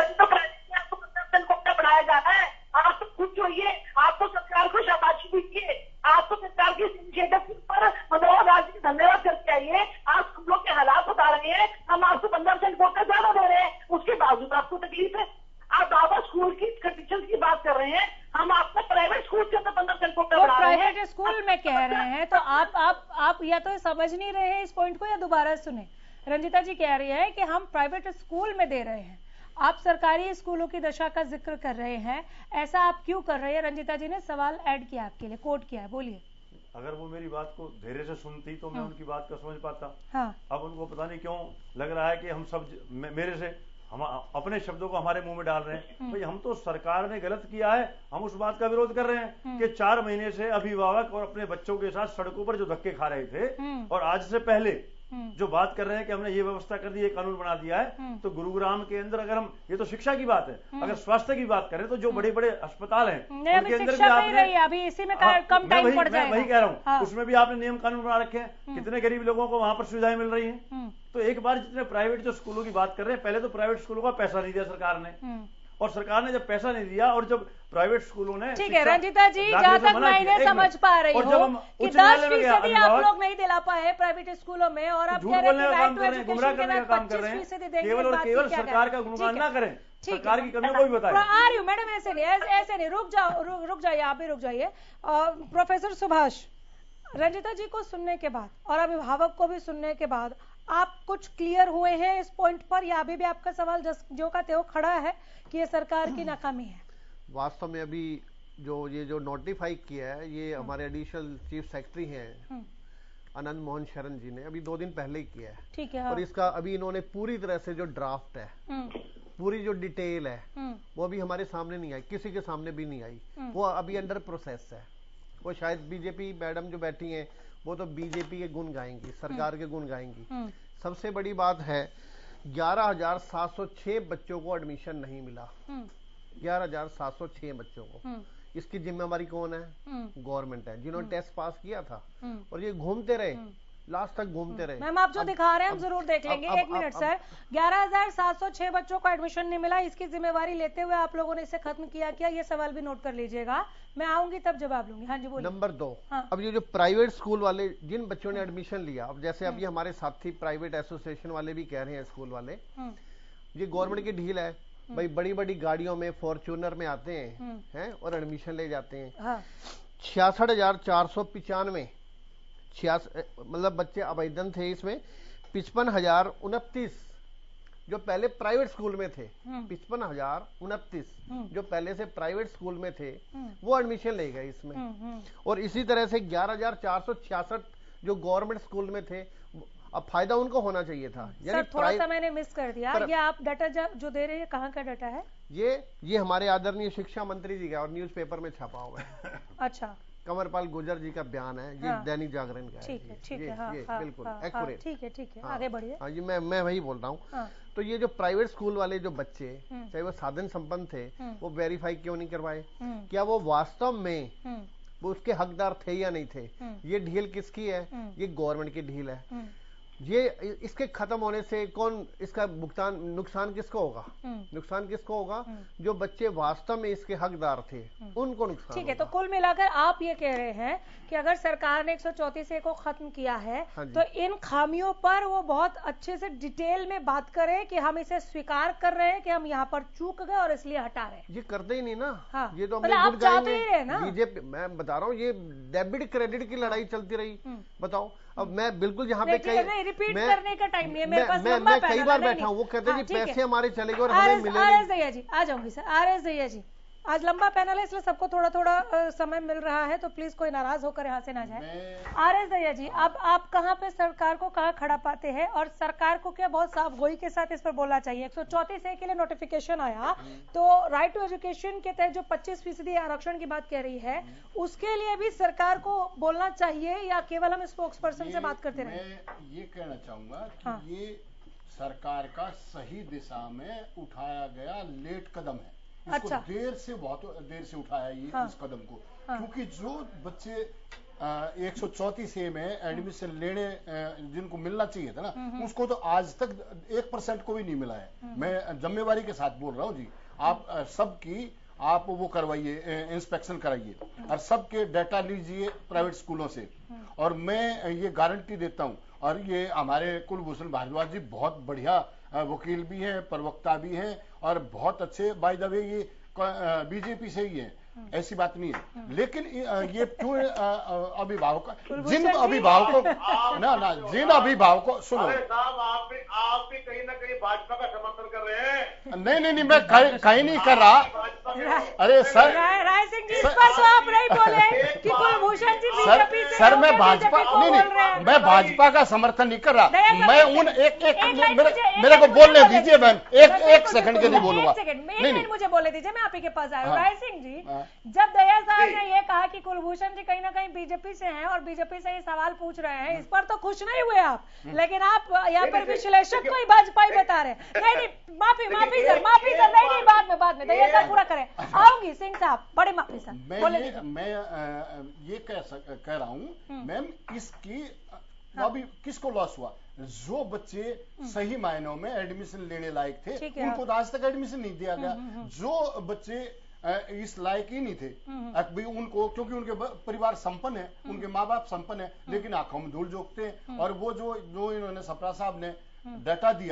बढ़ाया जा रहा है। आप तो खुद जोइए, आपको सरकार को शाबाशी दीजिए, आपको सरकार की इनिशिएटिव पर मनोहर लाल जी धन्यवाद करके आइए। आप हम लोग के हालात बता रहे हैं, हम आपको 15% कोटा ज्यादा दे रहे हैं, उसके बावजूद आपको तकलीफ है। आप बाबा स्कूल की कंडीशन की बात कर रहे हैं, हम आपको प्राइवेट स्कूल के अंदर 15% कोटा बढ़ा रहे हैं। प्राइवेट स्कूल में कह रहे हैं तो आप या तो समझ नहीं रहे हैं इस पॉइंट को, या दोबारा सुने। रंजिता जी कह रही है कि हम प्राइवेट स्कूल में दे रहे हैं, आप सरकारी स्कूलों की दशा का जिक्र कर रहे हैं, ऐसा आप क्यों कर रहे हैं? रंजिता जी ने सवाल ऐड किया आपके लिए, कोट किया है, बोलिए। अगर वो मेरी बात को धैर्य से सुनती तो मैं उनकी बात का समझ पाता। हाँ। अब उनको पता नहीं क्यों लग रहा है कि हम सब मेरे से हम अपने शब्दों को हमारे मुंह में डाल रहे हैं। भाई हम तो सरकार ने गलत किया है, हम उस बात का विरोध कर रहे हैं कि 4 महीने से अभिभावक और अपने बच्चों के साथ सड़कों पर जो धक्के खा रहे थे, और आज से पहले जो बात कर रहे हैं कि हमने ये व्यवस्था कर दी, ये कानून बना दिया है, तो गुरुग्राम के अंदर अगर हम, ये तो शिक्षा की बात है, अगर स्वास्थ्य की बात करें तो जो बड़े बड़े अस्पताल हैं उनके अंदर भी आपने, अभी इसी में कम टाइम पड़ जाएगा, वही कह रहा हूँ, उसमें भी आपने नियम कानून बना रखे हैं, कितने गरीब लोगों को वहां पर सुविधाएं मिल रही हैं। तो एक बार जितने प्राइवेट जो स्कूलों की बात कर रहे हैं, पहले तो प्राइवेट स्कूलों का पैसा नहीं दिया सरकार ने, और सरकार ने जब पैसा नहीं दिया और जब प्राइवेट स्कूलों ने, ठीक है रंजिता जी, जहाँ तक मैं समझ पा रही हूँ कि 10% आप लोग नहीं दिला पाए प्राइवेट स्कूलों में, और आप झूठ बोलने का काम कर रहे हैं, गुमराह करने का काम कर रहे हैं, केवल और केवल सरकार का गुणगान ना करें, सरकार की कमियों को भी बताएं। आ रही हूँ मैडम, ऐसे नहीं, रुक जाइए, आप भी रुक जाइए। प्रोफेसर सुभाष, रंजिता जी को सुनने के बाद और अभिभावक को भी सुनने के बाद आप कुछ क्लियर हुए हैं इस पॉइंट पर, या अभी भी आपका सवाल जो का त्यों खड़ा है कि ये सरकार की नाकामी है? वास्तव में अभी जो नोटिफाई किया है, ये हमारे एडिशनल चीफ सेक्रेटरी हैं आनंद मोहन शरण जी ने अभी 2 दिन पहले ही किया है। ठीक है। और इसका अभी इन्होंने पूरी तरह से जो ड्राफ्ट है, पूरी जो डिटेल है, वो अभी हमारे सामने नहीं आई, किसी के सामने भी नहीं आई, वो अभी अंडर प्रोसेस है। वो शायद बीजेपी मैडम जो बैठी हैं वो तो बीजेपी के गुण गाएंगी, सरकार के गुण गाएंगी। सबसे बड़ी बात है 11,706 बच्चों को एडमिशन नहीं मिला, 11,706 बच्चों को। इसकी जिम्मेवारी कौन है? गवर्नमेंट है, जिन्होंने टेस्ट पास किया था, और ये घूमते रहे, लास्ट तक घूमते रहे। मैम आप जो दिखा रहे हैं हम जरूर देख लेंगे। एक मिनट सर, 11,706 बच्चों को एडमिशन नहीं मिला, इसकी जिम्मेवारी लेते हुए आप लोगों ने इसे खत्म किया क्या? ये सवाल भी नोट कर लीजिएगा, मैं आऊंगी तब जवाब लूंगी। हाँ जी बोलिए। नंबर 2, अब ये जो प्राइवेट स्कूल वाले जिन बच्चों ने एडमिशन लिया, अब जैसे अभी हमारे साथी प्राइवेट एसोसिएशन वाले भी कह रहे हैं, स्कूल वाले, ये गवर्नमेंट की ढील है भाई, बड़ी बड़ी गाड़ियों में फॉर्च्यूनर में आते हैं और एडमिशन ले जाते हैं। 66,495 मतलब बच्चे आवेदन थे इसमें, 55,029 जो पहले प्राइवेट स्कूल में थे, 55,029 जो पहले से प्राइवेट स्कूल में थे वो एडमिशन ले गए इसमें। और इसी तरह से 11,466 जो गवर्नमेंट स्कूल में थे, अब फायदा उनको होना चाहिए था। यानी थोड़ा सा मैंने मिस कर दिया, ये आप डाटा जो दे रहे हैं कहाँ का डाटा है? ये हमारे आदरणीय शिक्षा मंत्री जी का और न्यूज़पेपर में छपा हुआ है। अच्छा, कंवरपाल गुर्जर जी का बयान है, ये दैनिक जागरण का है। ठीक है, ये बिल्कुल एक्यूरेट। ठीक है, आगे बढ़िए। हाँ जी, मैं वही बोल रहा हूँ। तो ये जो प्राइवेट स्कूल वाले जो बच्चे, चाहे वो साधन संपन्न थे, वो वेरीफाई क्यों नहीं करवाए? क्या वो वास्तव में वो उसके हकदार थे या नहीं थे? ये ढील किसकी है? ये गवर्नमेंट की ढील है। ये इसके खत्म होने से कौन इसका भुगतान, नुकसान किसको होगा? नुकसान किसको होगा? जो बच्चे वास्तव में इसके हकदार थे, उनको नुकसान। ठीक है, तो कुल मिलाकर आप ये कह रहे हैं कि अगर सरकार ने 134A को खत्म किया है, तो इन खामियों पर वो बहुत अच्छे से डिटेल में बात करे कि हम इसे स्वीकार कर रहे हैं कि हम यहाँ पर चूक गए और इसलिए हटा रहे हैं। ये करते ही नहीं ना। हाँ। ये तो आप चाहते ही रहे ना। बीजेपी, मैं बता रहा हूँ, ये डेबिट क्रेडिट की लड़ाई चलती रही। बताओ, अब मैं बिल्कुल यहाँ पे रिपीट करने का टाइम नहीं है मेरे पास। मैं कई बार बैठा हूँ, वो कहते हैं पैसे हमारे चलेंगे और हमें मिलेंगे। आर.एस. दहिया जी आ जाऊंगी सर। आर.एस. दहिया जी, आज लंबा पैनल है इसलिए सबको थोड़ा थोड़ा समय मिल रहा है, तो प्लीज कोई नाराज होकर यहाँ से ना जाए। आर.एस. दहिया जी, अब आप कहाँ पे सरकार को कहाँ खड़ा पाते हैं, और सरकार को क्या बहुत साफ गोई के साथ इस पर बोलना चाहिए? 134A के लिए नोटिफिकेशन आया, तो राइट टू एजुकेशन के तहत जो 25% आरक्षण की बात कह रही है, उसके लिए भी सरकार को बोलना चाहिए या केवल हम स्पोक्स पर्सन से बात करते रहे? मैं ये कहना चाहूंगा कि ये सरकार का सही दिशा में उठाया गया लेट कदम है। इसको बहुत देर से उठाया ये इस कदम को, क्योंकि जो बच्चे 134A में एडमिशन लेने जिनको मिलना चाहिए था ना, उसको तो आज तक 1% को भी नहीं मिला है। मैं जिम्मेवारी के साथ बोल रहा हूँ जी, आप सबकी आप वो करवाइए, इंस्पेक्शन कराइए और सबके डाटा लीजिए प्राइवेट स्कूलों से, और मैं ये गारंटी देता हूँ, और ये हमारे कुलभूषण भारद्वाज जी बहुत बढ़िया वकील भी हैं, प्रवक्ता भी हैं, और बहुत अच्छे, बाय द वे ये बीजेपी से ही है, ऐसी बात नहीं है। लेकिन ये क्यों अभिभावक, जिन अभिभावकों जिन अभिभावकों, सुनो आप भी कहीं ना कहीं भाजपा का समर्थन कर रहे हैं। नहीं, मैं कहीं नहीं कर रहा। अरे सर, राय सिंह जी, इस पर तो आप नहीं बोले कि कुलभूषण जी बीजेपी से, सर मैं भाजपा नहीं, मैं भाजपा का समर्थन नहीं कर रहा। मैं उन मेरे को बोलने दीजिए मैम, एक सेकंड के लिए बोलूंगा। नहीं, मुझे बोलने दीजिए, मैं आप ही के पास आया हूँ। राय सिंह जी, जब दया साहब ने ये कहा कि कुलभूषण जी कहीं ना कहीं बीजेपी से हैं और बीजेपी से ये सवाल पूछ रहे हैं, इस पर तो खुश नहीं हुए आप, लेकिन आप यहाँ पर विश्लेषक को ही भाजपा ही बता रहे हैं। नहीं, माफी सर, नहीं, बाद में दया साहब पूरा करें। आऊंगी सिंह साहब, बड़े माफी सर। मैं ये कह रहा हूँ मैम, इसकी अभी किसको लॉस हुआ? जो बच्चे सही मायनों में एडमिशन लेने लायक थे, उनको तो आज तक एडमिशन नहीं दिया गया। जो बच्चे इस लायक ही नहीं थे, उनको, क्योंकि उनके परिवार संपन्न है, उनके माँ बाप संपन्न है, लेकिन आंखों में धूल झोंकते हैं। और वो जो इन्होंने सप्रा साहब ने डाटा दिया,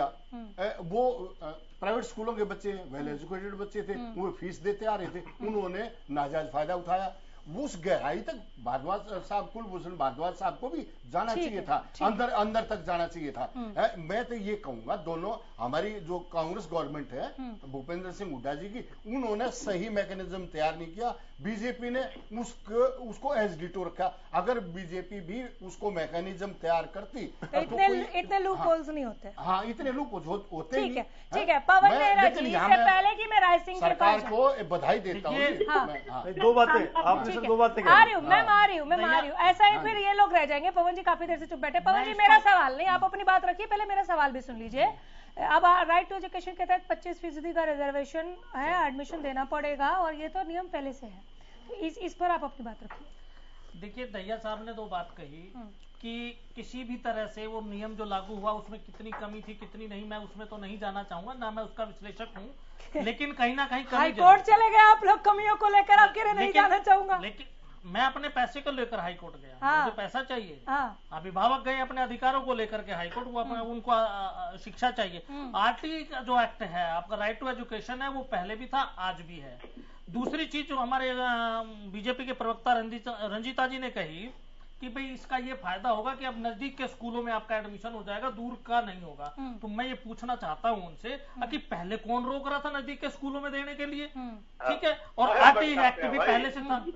वो प्राइवेट स्कूलों के बच्चे, वेल एजुकेटेड बच्चे थे, वो फीस देते आ रहे थे, उन्होंने नाजायज फायदा उठाया। उस गहराई तक भारद्वाज साहब, कुलभूषण भारद्वाज साहब को भी जाना चाहिए था, अंदर तक जाना चाहिए था। मैं तो ये कहूंगा, दोनों हमारी जो कांग्रेस गवर्नमेंट है भूपेंद्र सिंह हुड्डा जी की, उन्होंने सही मैकेनिज्म तैयार नहीं किया। बीजेपी ने उसको एज डिटो रखा। अगर बीजेपी भी उसको मैकेनिज्म तैयार करती तो इतने लूप होल्स नहीं होते। हाँ, इतने लूप होते। ठीक है पवन मेहरा जी, इससे पहले कि मैं राय सिंह सरकार को बधाई देता हूँ। दो बातें आपने दो बातें आ रही हूँ, मैं आ रही हूँ। ऐसा ही फिर ये लोग रह जाएंगे। पवन जी काफी देर से चुप बैठे। पवन जी, मेरा सवाल नहीं, आप अपनी बात रखिए, पहले मेरा सवाल भी सुन लीजिए। अब राइट टू एजुकेशन के तहत 25% का रिजर्वेशन है, एडमिशन देना पड़ेगा, और ये तो नियम पहले से है, तो इस पर आप अपनी बात रखिए। देखिए, दहिया साहब ने दो बात कही कि किसी भी तरह से वो नियम जो लागू हुआ उसमें कितनी कमी थी कितनी नहीं, मैं उसमें तो नहीं जाना चाहूंगा, ना मैं उसका विश्लेषक हूँ, लेकिन कहीं ना कहीं हाई कोर्ट चले गए आप लोग कमियों को लेकर, आप कह रहे नहीं जाना चाहूंगा। लेकिन मैं अपने पैसे को लेकर हाई कोर्ट गया, मुझे पैसा चाहिए। अभिभावक गए अपने अधिकारों को लेकर के हाई कोर्ट, उनको शिक्षा चाहिए। आरटी का जो एक्ट है आपका, राइट टू एजुकेशन है, वो पहले भी था, आज भी है। दूसरी चीज जो हमारे बीजेपी के प्रवक्ता रंजीता जी ने कही कि भाई इसका ये फायदा होगा कि अब नजदीक के स्कूलों में आपका एडमिशन हो जाएगा, दूर का नहीं होगा। तो मैं ये पूछना चाहता हूँ उनसे कि पहले कौन रोक रहा था नजदीक के स्कूलों में देने के लिए? ठीक है, और आरटी एक्ट भी पहले से था।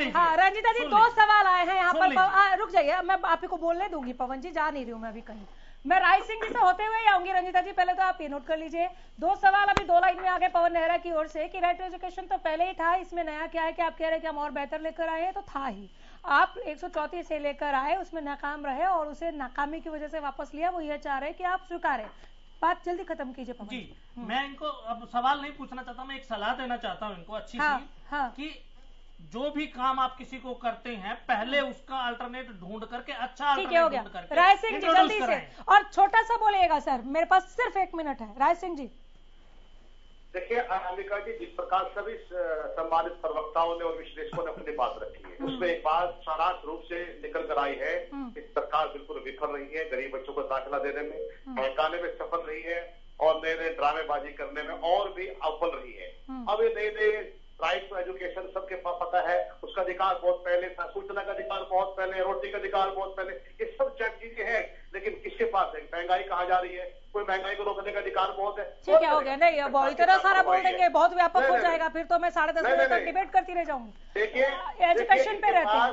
रंजीता जी, दो सवाल आए हैं यहाँ पर, रुक जाइए, मैं आप ही को बोलने दूंगी। पवन जी, जा नहीं रही हूँ मैं अभी कहीं। मैं राय सिंह जी से होते हुए ही आऊंगी। रंजीता जी पहले तो आप ये नोट कर लीजिए, 2 सवाल अभी 2 लाइन में आगे पवन नेहरा की ओर से कि राइट टू एजुकेशन तो पहले ही था, इसमें नया क्या है कि आप कह रहे हैं कि हम और बेहतर लेकर आए हैं, तो था ही। आप 134 से लेकर आए, उसमें नाकाम रहे और उसे नाकामी की वजह से वापस लिया, वो ये चाह रहे कि आप स्वीकारें। बात जल्दी खत्म कीजिए पवन जी। मैं इनको अब सवाल नहीं पूछना चाहता, मैं एक सलाह देना चाहता हूँ इनको अच्छी सी कि जो भी काम आप किसी को करते हैं पहले उसका अल्टरनेट ढूंढ करके अच्छा अल्टरनेट ढूंढ करके राय सिंह जी जल्दी से, और छोटा सा बोलिएगा सर, मेरे पास सिर्फ 1 मिनट है। राय सिंह जी देखिए अनामिका जी, जिस प्रकार सभी सम्मानित प्रवक्ताओं ने और विश्लेषकों ने अपनी बात रखी है, उसमें एक बात सारांश रूप से निकल कर आई है कि सरकार बिल्कुल विफल रही है, गरीब बच्चों को दाखिला देने में, बहकाने में सफल रही है और नए नए ड्रामेबाजी करने में और भी अव्वल रही है। अब ये नए नए राइट टू एजुकेशन सबके पास पता है, उसका अधिकार बहुत पहले था, सूचना का अधिकार बहुत पहले, रोटी का अधिकार बहुत पहले, ये सब चीजें हैं, लेकिन किसके पास है? महंगाई कहाँ जा रही है? कोई महंगाई को रोकने का अधिकार बहुत है। ठीक है, हो गया। नहीं अब इतना सारा बोल देंगे, बहुत व्यापक हो जाएगा, फिर तो मैं 10:30 बजे तक डिबेट करती रह जाऊंगी। देखिए एजुकेशन पे रहते हैं,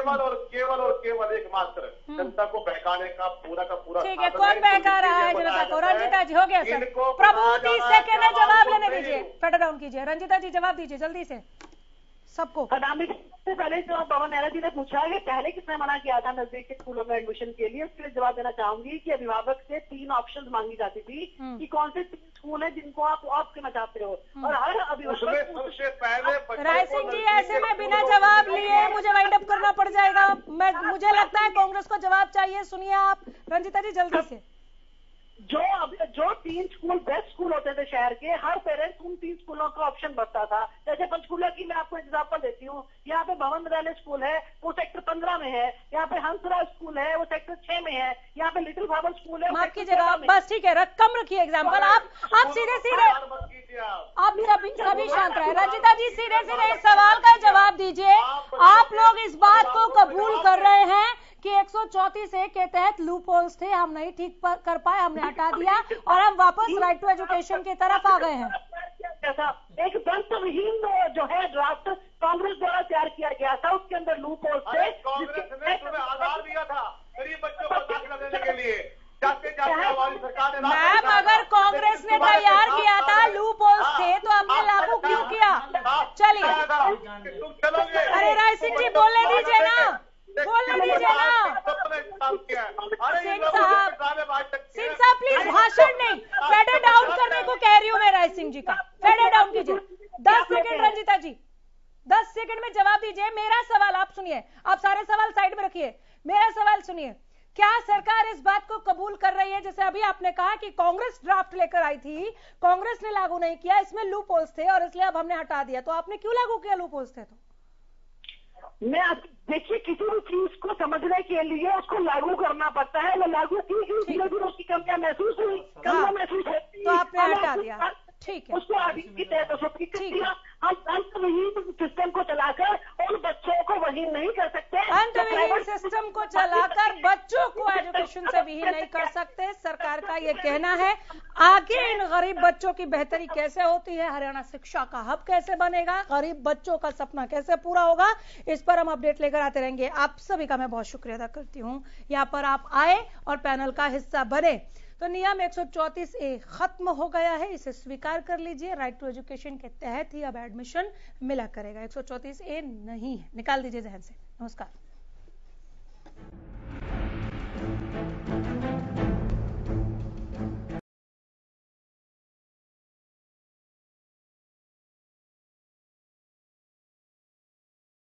केवल एकमात्र जनता को बहकाने का पूरा ठीक है। कौन बहका रहा है जनता को? रंजीता जी हो गया सर। प्रभु 30 सेकंड है, जवाब लेने दीजिए, फेडर डाउन कीजिए। रंजीता जी जवाब दीजिए जल्दी से सबको। पहले जो पवन नेहरा जी ने पूछा है कि पहले किसने मना किया था नजदीक के स्कूलों में एडमिशन के लिए, उसके लिए जवाब देना चाहूंगी कि अभिभावक से 3 ऑप्शंस मांगी जाती थी कि कौन से 3 स्कूल है जिनको आप ऑफ करना चाहते हो, और हर अभिभावक सबसे पहले। राय सिंह जी ऐसे में बिना जवाब लिए मुझे वाइंड अप करना पड़ जाएगा। मुझे लगता है कांग्रेस को जवाब चाहिए। सुनिए आप रंजीता जी जल्दी से। जो 3 स्कूल बेस्ट स्कूल होते थे शहर के, हर पेरेंट्स उन 3 स्कूलों का ऑप्शन भरता था। जैसे पंचकूला की मैं आपको एग्जांपल देती हूँ, यहाँ पे भवन विद्यालय स्कूल है, वो सेक्टर 15 में है। यहाँ पे हंसराज स्कूल है, वो सेक्टर 6 में है। यहाँ पे लिटिल भावर स्कूल है, माफ कीजिएगा, बस ठीक है, कम रखिए एग्जाम्पल। आप सीधे आप सभी शांत रहे। रंजीता जी सीधे इस सवाल का जवाब दीजिए। आप लोग इस बात को कबूल कर रहे हैं कि 134A के तहत लूप होल्स थे, हम नहीं ठीक कर पाए, हमने हटा दिया और हम वापस राइट टू एजुकेशन की तरफ आ गए हैं। एक दंतविहीन जो है ड्राफ्ट कांग्रेस द्वारा तैयार किया गया था, उसके अंदर लूप होल्स थे। कांग्रेस ने आधार दिया था गरीब बच्चों को दाखिला देने के लिए। हमारी सरकार ने मैम अगर कांग्रेस ने तैयार किया था, लूप होल्स थे, तो हमने लागू क्यों किया? चलिए अरे राय सिंह जी बोलने दीजिए ना, बोलने दीजिए ना। सिंह साहब प्लीज भाषण नहीं, फेडर डाउन करने को कह रही हूँ मैं राय सिंह जी का। फेडर डाउन कीजिए 10 सेकंड। रंजीता जी 10 सेकंड में जवाब दीजिए। मेरा सवाल आप सुनिए, आप सारे सवाल साइड में रखिए, मेरा सवाल सुनिए। क्या सरकार इस बात को कबूल कर रही है, जैसे अभी आपने कहा कि कांग्रेस ड्राफ्ट लेकर आई थी, कांग्रेस ने लागू नहीं किया, इसमें लूप होल्स थे और इसलिए अब हमने हटा दिया, तो आपने क्यों लागू किया लूप होल्स थे? तो मैं देखिए किसी भी चीज को समझने के लिए उसको लागू करना पड़ता है। वो लागू की धीरे धीरे उसकी कमियां महसूस हुई, कमियां महसूस होती, तो आपने हटा दिया, ठीक है, उसको आगे की तहत हम अंतविहीन सिस्टम को चलाकर उन बच्चों को विहीन नहीं कर सकते। अंतविहीन सिस्टम को चलाकर बच्चों को एजुकेशन से विहीन नहीं कर सकते, सरकार का ये कहना है। आगे इन गरीब बच्चों की बेहतरी कैसे होती है, हरियाणा शिक्षा का हब कैसे बनेगा, गरीब बच्चों का सपना कैसे पूरा होगा, इस पर हम अपडेट लेकर आते रहेंगे। आप सभी का मैं बहुत शुक्रिया अदा करती हूँ, यहाँ पर आप आए और पैनल का हिस्सा बने। तो नियम 134A खत्म हो गया है, इसे स्वीकार कर लीजिए। राइट टू एजुकेशन के तहत ही अब एडमिशन मिला करेगा, 134A नहीं है, निकाल दीजिए जहन से। नमस्कार।